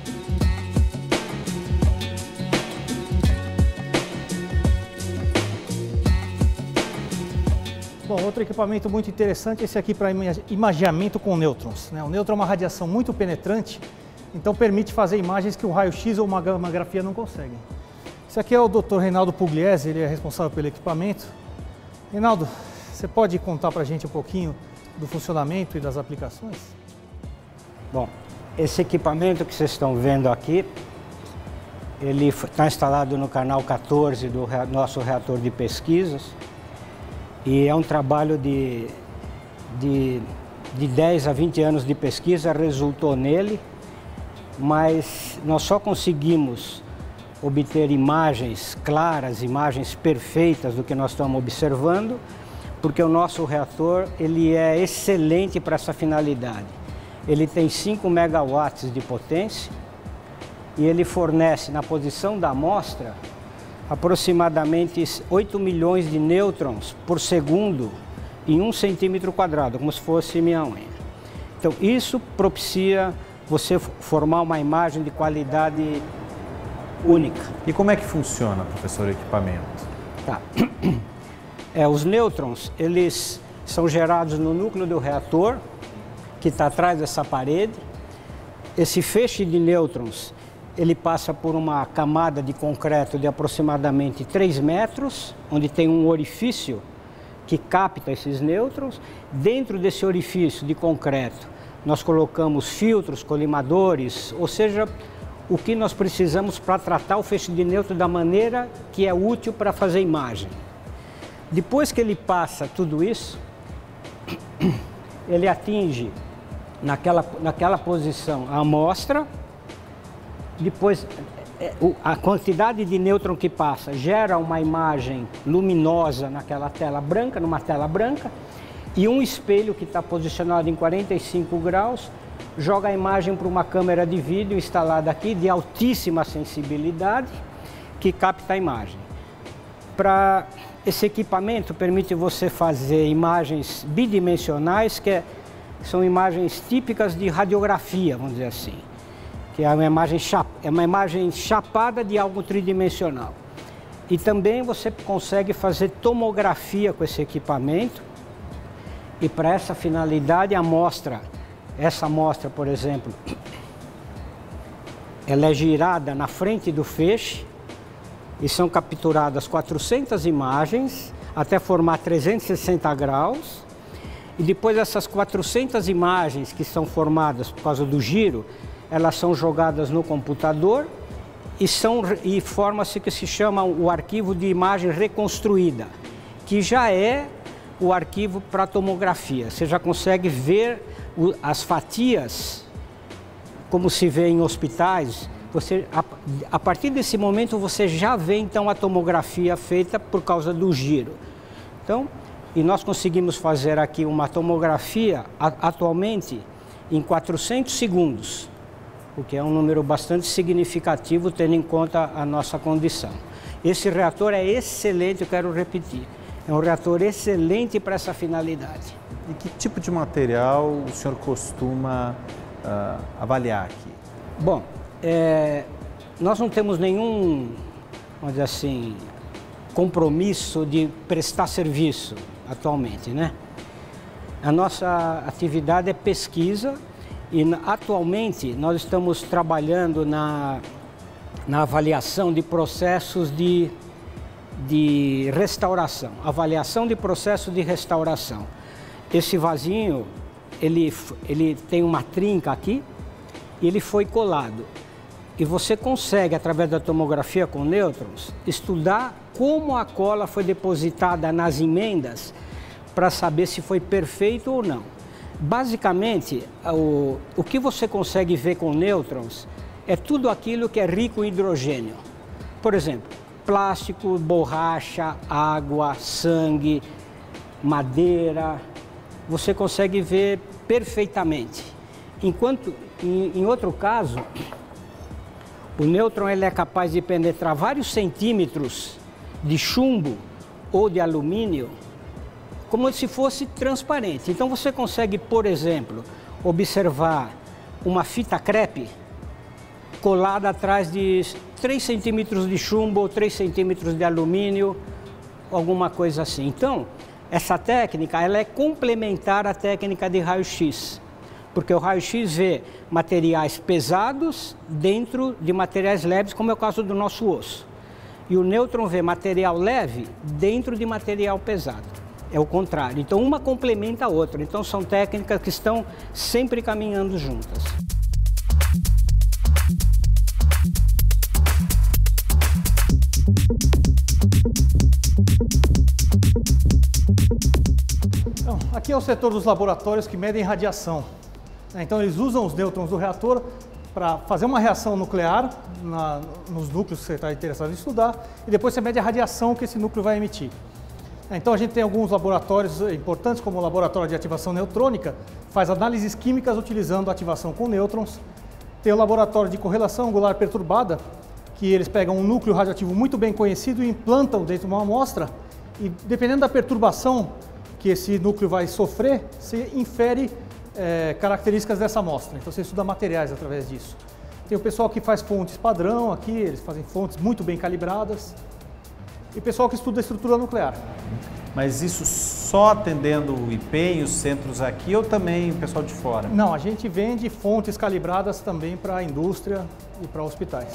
K: Bom, outro equipamento muito interessante, esse aqui para imageamento com nêutrons, né? O nêutron é uma radiação muito penetrante, então permite fazer imagens que o raio-x ou uma gamografia não conseguem. Esse aqui é o doutor Reinaldo Pugliese, ele é responsável pelo equipamento. Reinaldo, você pode contar para a gente um pouquinho do funcionamento e das aplicações?
N: Bom, esse equipamento que vocês estão vendo aqui, ele está instalado no canal quatorze do nosso reator de pesquisas e é um trabalho de, de, de dez a vinte anos de pesquisa, resultou nele, mas nós só conseguimos obter imagens claras, imagens perfeitas do que nós estamos observando, porque o nosso reator ele é excelente para essa finalidade. Ele tem cinco megawatts de potência e ele fornece na posição da amostra aproximadamente oito milhões de nêutrons por segundo em um centímetro quadrado, como se fosse minha unha. Então isso propicia você formar uma imagem de qualidade única.
F: E como é que funciona, professor, o equipamento?
N: Tá. É, os nêutrons, eles são gerados no núcleo do reator, que está atrás dessa parede. Esse feixe de nêutrons, ele passa por uma camada de concreto de aproximadamente três metros, onde tem um orifício que capta esses nêutrons. Dentro desse orifício de concreto, nós colocamos filtros, colimadores, ou seja, o que nós precisamos para tratar o feixe de nêutrons da maneira que é útil para fazer imagem. Depois que ele passa tudo isso, ele atinge naquela, naquela posição a amostra, depois a quantidade de nêutron que passa gera uma imagem luminosa naquela tela branca, numa tela branca, e um espelho que está posicionado em quarenta e cinco graus joga a imagem para uma câmera de vídeo instalada aqui de altíssima sensibilidade que capta a imagem. Para esse equipamento permite você fazer imagens bidimensionais, que é, são imagens típicas de radiografia, vamos dizer assim, que é uma imagem, é uma imagem chapada de algo tridimensional. E também você consegue fazer tomografia com esse equipamento, e para essa finalidade a amostra, essa amostra, por exemplo, ela é girada na frente do feixe e são capturadas quatrocentas imagens até formar trezentos e sessenta graus, e depois essas quatrocentas imagens que são formadas por causa do giro, elas são jogadas no computador e, são, e forma-se o que se chama o arquivo de imagem reconstruída, que já é o arquivo para tomografia. Você já consegue ver o, as fatias, como se vê em hospitais. Você, a, a partir desse momento você já vê então a tomografia feita por causa do giro. Então, e nós conseguimos fazer aqui uma tomografia a, atualmente em quatrocentos segundos, o que é um número bastante significativo tendo em conta a nossa condição. Esse reator é excelente, eu quero repetir. É um reator excelente para essa finalidade.
F: E que tipo de material o senhor costuma uh, avaliar aqui?
N: Bom, é, nós não temos nenhum, vamos dizer assim, compromisso de prestar serviço atualmente, né? A nossa atividade é pesquisa e atualmente nós estamos trabalhando na, na avaliação de processos de de restauração, avaliação de processo de restauração. Esse vasinho, ele, ele tem uma trinca aqui e ele foi colado. E você consegue, através da tomografia com nêutrons, estudar como a cola foi depositada nas emendas para saber se foi perfeito ou não. Basicamente, o, o que você consegue ver com nêutrons é tudo aquilo que é rico em hidrogênio. Por exemplo, plástico, borracha, água, sangue, madeira, você consegue ver perfeitamente. Enquanto, em, em outro caso, o nêutron ele é capaz de penetrar vários centímetros de chumbo ou de alumínio como se fosse transparente. Então você consegue, por exemplo, observar uma fita crepe colada atrás de três centímetros de chumbo ou três centímetros de alumínio, alguma coisa assim. Então, essa técnica ela é complementar à técnica de raio-x, porque o raio-x vê materiais pesados dentro de materiais leves, como é o caso do nosso osso. E o nêutron vê material leve dentro de material pesado. É o contrário. Então, uma complementa a outra. Então, são técnicas que estão sempre caminhando juntas.
K: Então, aqui é o setor dos laboratórios que medem radiação. Então eles usam os nêutrons do reator para fazer uma reação nuclear na, nos núcleos que você está interessado em estudar e depois você mede a radiação que esse núcleo vai emitir. Então a gente tem alguns laboratórios importantes, como o laboratório de ativação neutrônica, faz análises químicas utilizando ativação com nêutrons. Tem o laboratório de correlação angular perturbada, que eles pegam um núcleo radioativo muito bem conhecido e implantam dentro de uma amostra e dependendo da perturbação que esse núcleo vai sofrer, você infere é, características dessa amostra. Então você estuda materiais através disso. Tem o pessoal que faz fontes padrão aqui, eles fazem fontes muito bem calibradas. E o pessoal que estuda a estrutura nuclear.
F: Mas isso só atendendo o I P E M, os centros aqui, ou também o pessoal de fora?
K: Não, a gente vende fontes calibradas também para a indústria e para hospitais.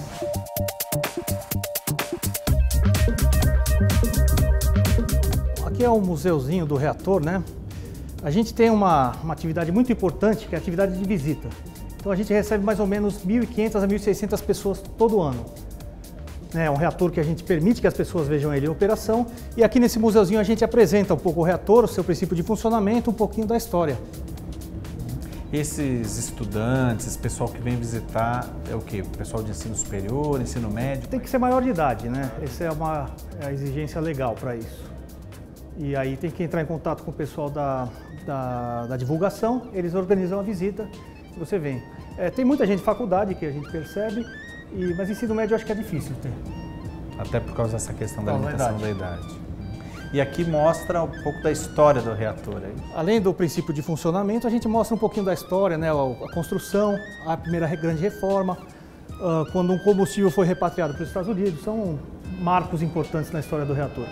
K: Aqui é o museuzinho do reator, né? A gente tem uma, uma atividade muito importante, que é a atividade de visita. Então a gente recebe mais ou menos mil e quinhentas a mil e seiscentas pessoas todo ano. É um reator que a gente permite que as pessoas vejam ele em operação. E aqui nesse museuzinho a gente apresenta um pouco o reator, o seu princípio de funcionamento, um pouquinho da história.
F: Esses estudantes, esse pessoal que vem visitar, é o quê? O pessoal de ensino superior, ensino médio?
K: Tem que ser maior de idade, né? Essa é uma é a exigência legal para isso. E aí tem que entrar em contato com o pessoal da, da, da divulgação, eles organizam a visita e você vem. É, tem muita gente de faculdade que a gente percebe, e, mas ensino médio eu acho que é difícil ter.
F: Até por causa dessa questão da
K: Não,
F: limitação da idade. E aqui mostra um pouco da história do reator. Aí.
K: Além do princípio de funcionamento, a gente mostra um pouquinho da história, né? A construção, a primeira grande reforma, uh, quando um combustível foi repatriado para os Estados Unidos, são marcos importantes na história do reator.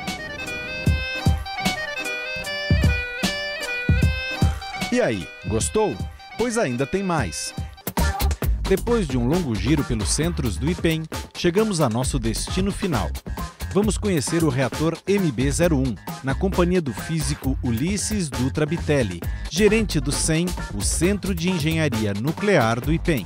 A: E aí, gostou? Pois ainda tem mais. Depois de um longo giro pelos centros do IPEM, chegamos a nosso destino final. Vamos conhecer o reator M B zero um, na companhia do físico Ulisses Dutra Bitelli, gerente do C E N, o Centro de Engenharia Nuclear do IPEM.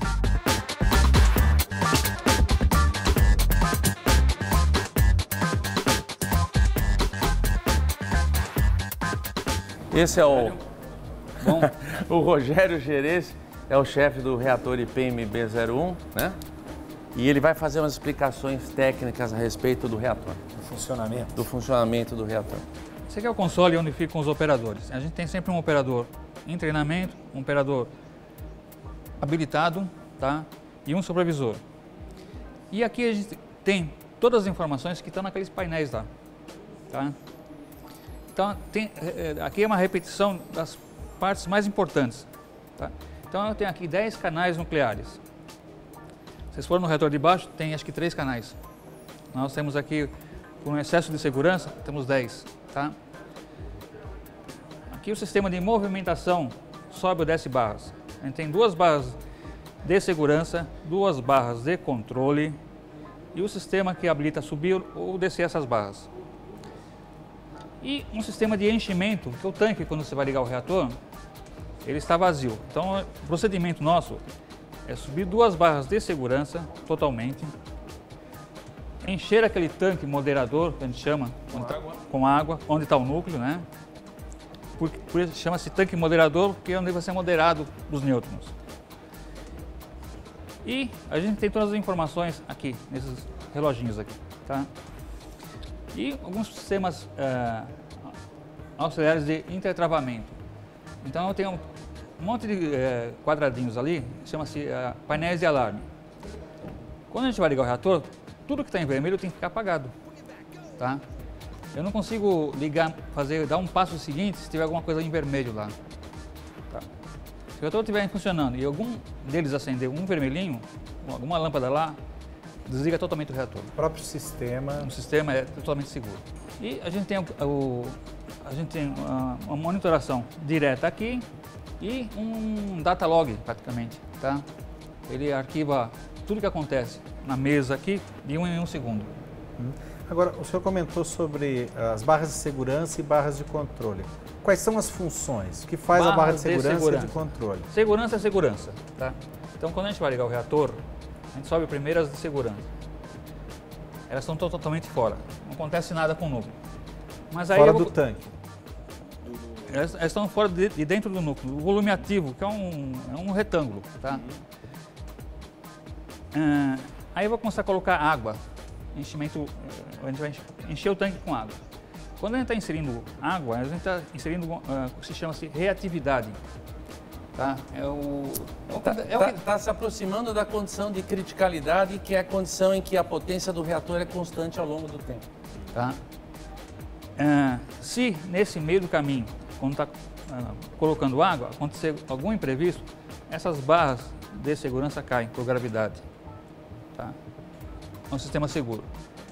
O: Esse é o, bom, o Rogério Gerês, é o chefe do reator IPEM M B zero um, né? E ele vai fazer umas explicações técnicas a respeito do reator.
P: Do funcionamento.
O: Do funcionamento do reator.
Q: Esse aqui é o console onde ficam os operadores. A gente tem sempre um operador em treinamento, um operador habilitado, tá? E um supervisor. E aqui a gente tem todas as informações que estão naqueles painéis lá, tá? Então, tem, aqui é uma repetição das partes mais importantes, tá? Então, eu tenho aqui dez canais nucleares. Vocês foram no reator de baixo, tem acho que três canais. Nós temos aqui, por um excesso de segurança, temos dez, tá? Aqui o sistema de movimentação sobe ou desce barras. A gente tem duas barras de segurança, duas barras de controle e o sistema que habilita subir ou descer essas barras. E um sistema de enchimento, que é o tanque, quando você vai ligar o reator, ele está vazio. Então, o procedimento nosso é subir duas barras de segurança totalmente, encher aquele tanque moderador, que a gente chama, com água, tá, com água onde está o núcleo, né? Por, por isso chama-se tanque moderador, porque é onde vai ser moderado os nêutrons. E a gente tem todas as informações aqui, nesses reloginhos aqui, tá? E alguns sistemas uh, auxiliares de intertravamento. Então eu tenho um monte de uh, quadradinhos ali, chama-se uh, painéis de alarme. Quando a gente vai ligar o reator, tudo que está em vermelho tem que ficar apagado, tá? Eu não consigo ligar, fazer, dar um passo seguinte se tiver alguma coisa em vermelho lá. Tá? Se o reator estiver funcionando e algum deles acender um vermelhinho, alguma lâmpada lá, desliga totalmente o reator.
F: O próprio sistema...
Q: O sistema é totalmente seguro. E a gente tem, o, o, a gente tem uma, uma monitoração direta aqui e um data log, praticamente. Tá? Ele arquiva tudo que acontece na mesa aqui de um em um segundo.
F: Hum. Agora, o senhor comentou sobre as barras de segurança e barras de controle. Quais são as funções? O que faz barras a barra de segurança, de segurança e de controle?
Q: Segurança é segurança. Tá? Então, quando a gente vai ligar o reator, a gente sobe primeiro as de segurança. Elas estão totalmente fora. Não acontece nada com o núcleo. Mas aí
F: fora
Q: vou...
F: do tanque?
Q: Elas, elas estão fora de, de dentro do núcleo. O volume ativo, que é um, é um retângulo. Tá? Uhum. Uh, aí eu vou começar a colocar água. Enchimento, a gente vai encher o tanque com água. Quando a gente está inserindo água, a gente está inserindo uh, o que se chama-se reatividade. Tá? É o,
O: Está é tá, tá se aproximando da condição de criticalidade, que é a condição em que a potência do reator é constante ao longo do tempo.
Q: Tá? Uh, se nesse meio do caminho, quando está uh, colocando água, acontecer algum imprevisto, essas barras de segurança caem por gravidade. Tá? É um sistema seguro.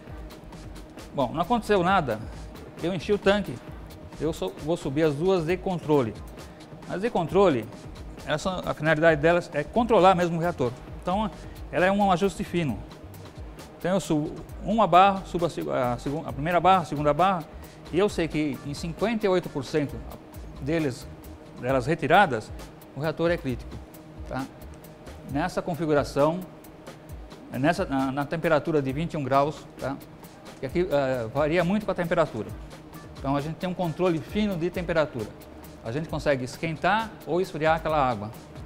Q: Bom, não aconteceu nada, eu enchi o tanque, eu só vou subir as duas de controle. As de controle, elas são, a finalidade delas é controlar mesmo o reator. Então, ela é um ajuste fino. Então, eu subo uma barra, subo a, a, a, a primeira barra, a segunda barra, e eu sei que em cinquenta e oito por cento deles, delas retiradas, o reator é crítico. Tá? Nessa configuração, Nessa, na, na temperatura de vinte e um graus, tá? Que aqui uh, varia muito com a temperatura. Então a gente tem um controle fino de temperatura. A gente consegue esquentar ou esfriar aquela água.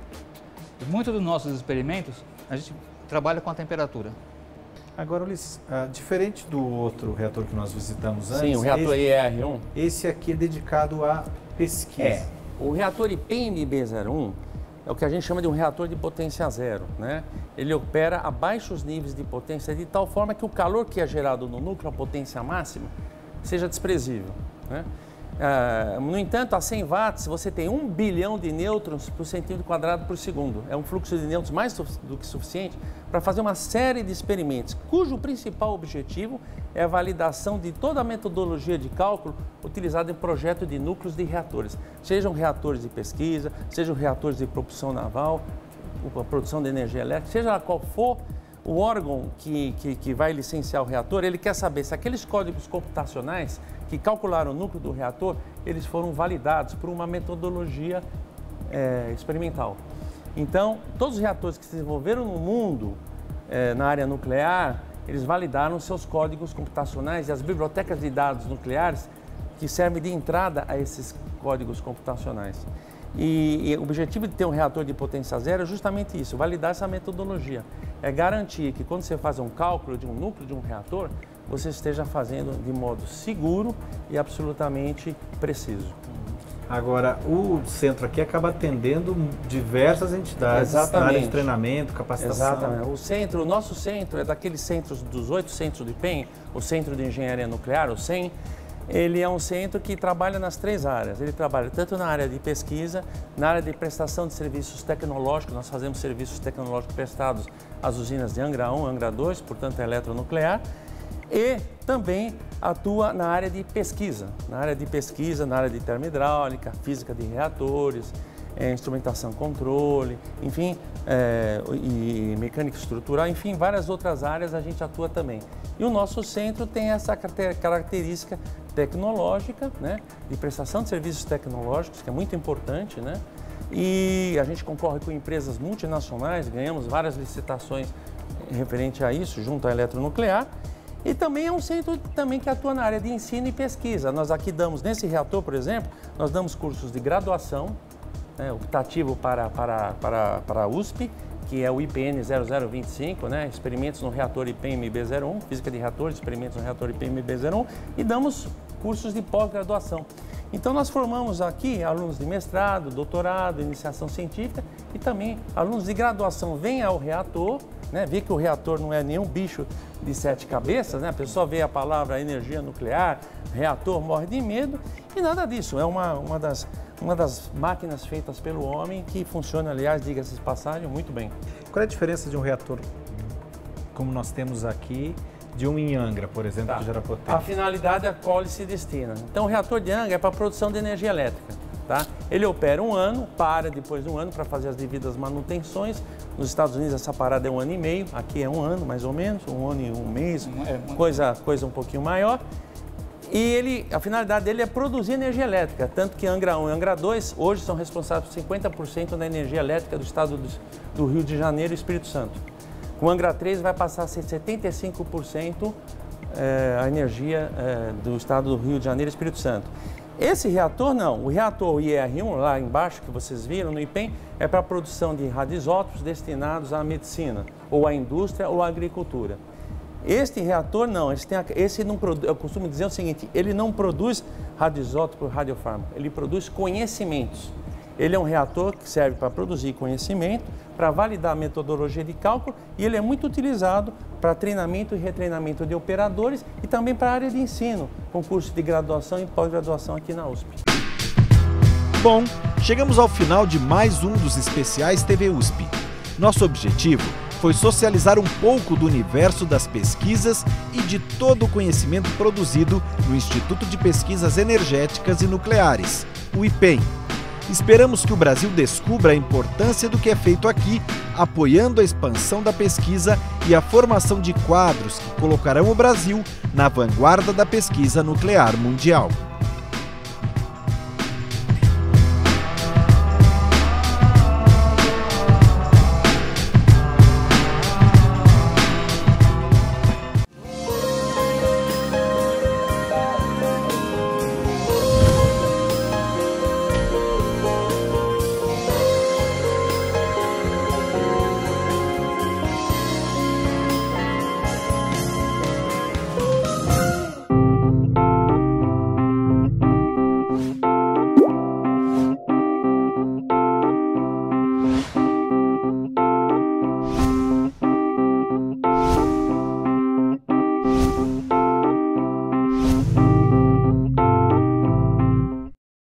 Q: E muitos dos nossos experimentos, a gente trabalha com a temperatura.
F: Agora, Ulisses, uh, diferente do outro reator que nós visitamos antes...
O: Sim, o reator
F: esse,
O: I R um.
F: Esse aqui é dedicado à pesquisa.
O: É. O reator I P E M B zero um é o que a gente chama de um reator de potência zero, né? Ele opera a baixos níveis de potência de tal forma que o calor que é gerado no núcleo, a potência máxima, seja desprezível, né? Uh, no entanto, a cem watts você tem um bilhão de nêutrons por centímetro quadrado por segundo. É um fluxo de nêutrons mais do que suficiente para fazer uma série de experimentos, cujo principal objetivo é a validação de toda a metodologia de cálculo utilizada em projeto de núcleos de reatores. Sejam reatores de pesquisa, sejam reatores de propulsão naval, a produção de energia elétrica, seja qual for o órgão que, que, que vai licenciar o reator, ele quer saber se aqueles códigos computacionais que calcularam o núcleo do reator, eles foram validados por uma metodologia é, experimental. Então, todos os reatores que se desenvolveram no mundo, é, na área nuclear, eles validaram seus códigos computacionais e as bibliotecas de dados nucleares que servem de entrada a esses códigos computacionais. E, e o objetivo de ter um reator de potência zero é justamente isso, validar essa metodologia. É garantir que quando você faz um cálculo de um núcleo de um reator, você esteja fazendo de modo seguro e absolutamente preciso.
F: Agora, o centro aqui acaba atendendo diversas entidades na área de treinamento, capacitação.
O: Exatamente. O centro, o nosso centro é daqueles centros, dos oito centros do I P E M, o Centro de Engenharia Nuclear, o C E N, ele é um centro que trabalha nas três áreas. Ele trabalha tanto na área de pesquisa, na área de prestação de serviços tecnológicos, nós fazemos serviços tecnológicos prestados às usinas de Angra um, Angra dois, portanto é eletronuclear, e também atua na área de pesquisa, na área de pesquisa, na área de termohidráulica, física de reatores, é, instrumentação controle, enfim, é, e mecânica estrutural, enfim, várias outras áreas a gente atua também. E o nosso centro tem essa característica tecnológica, né, de prestação de serviços tecnológicos, que é muito importante, né, e a gente concorre com empresas multinacionais, ganhamos várias licitações referente a isso, junto à eletronuclear. E também é um centro também que atua na área de ensino e pesquisa. Nós aqui damos, nesse reator, por exemplo, nós damos cursos de graduação, né, optativo para, para, para, para a U S P, que é o I P N zero zero vinte e cinco, né, experimentos no reator I P E M B zero um, física de reatores, experimentos no reator I P E M B zero um, e damos cursos de pós-graduação. Então nós formamos aqui alunos de mestrado, doutorado, iniciação científica e também alunos de graduação vêm ao reator, né, vê que o reator não é nenhum bicho de sete cabeças, né, a pessoa vê a palavra energia nuclear, reator, morre de medo e nada disso, é uma, uma, das, uma das máquinas feitas pelo homem que funciona, aliás, diga-se de passagem, muito bem.
F: Qual é a diferença de um reator como nós temos aqui de um em Angra, por exemplo,
O: Tá.
F: que gera potência?
O: A finalidade a qual ele se destina. Então o reator de Angra é para a produção de energia elétrica. Tá? Ele opera um ano, para depois de um ano para fazer as devidas manutenções. Nos Estados Unidos essa parada é um ano e meio, aqui é um ano mais ou menos, um ano e um mês, coisa, coisa um pouquinho maior. E ele, a finalidade dele é produzir energia elétrica, tanto que Angra um e Angra dois hoje são responsáveis por cinquenta por cento da energia elétrica do estado do, do Rio de Janeiro e Espírito Santo. Com Angra três vai passar a ser setenta e cinco por cento é, a energia é, do estado do Rio de Janeiro e Espírito Santo. Esse reator não, o reator I R um, lá embaixo que vocês viram no I P E M, é para a produção de radioisótopos destinados à medicina, ou à indústria ou à agricultura. Este reator não, esse, tem, esse não produz, eu costumo dizer o seguinte, ele não produz radioisótopo, radiofármaco, ele produz conhecimentos. Ele é um reator que serve para produzir conhecimento, para validar a metodologia de cálculo e ele é muito utilizado para treinamento e retreinamento de operadores e também para a área de ensino, com curso de graduação e pós-graduação aqui na U S P.
A: Bom, chegamos ao final de mais um dos especiais T V U S P. Nosso objetivo foi socializar um pouco do universo das pesquisas e de todo o conhecimento produzido no Instituto de Pesquisas Energéticas e Nucleares, o I P E M. Esperamos que o Brasil descubra a importância do que é feito aqui, apoiando a expansão da pesquisa e a formação de quadros que colocarão o Brasil na vanguarda da pesquisa nuclear mundial.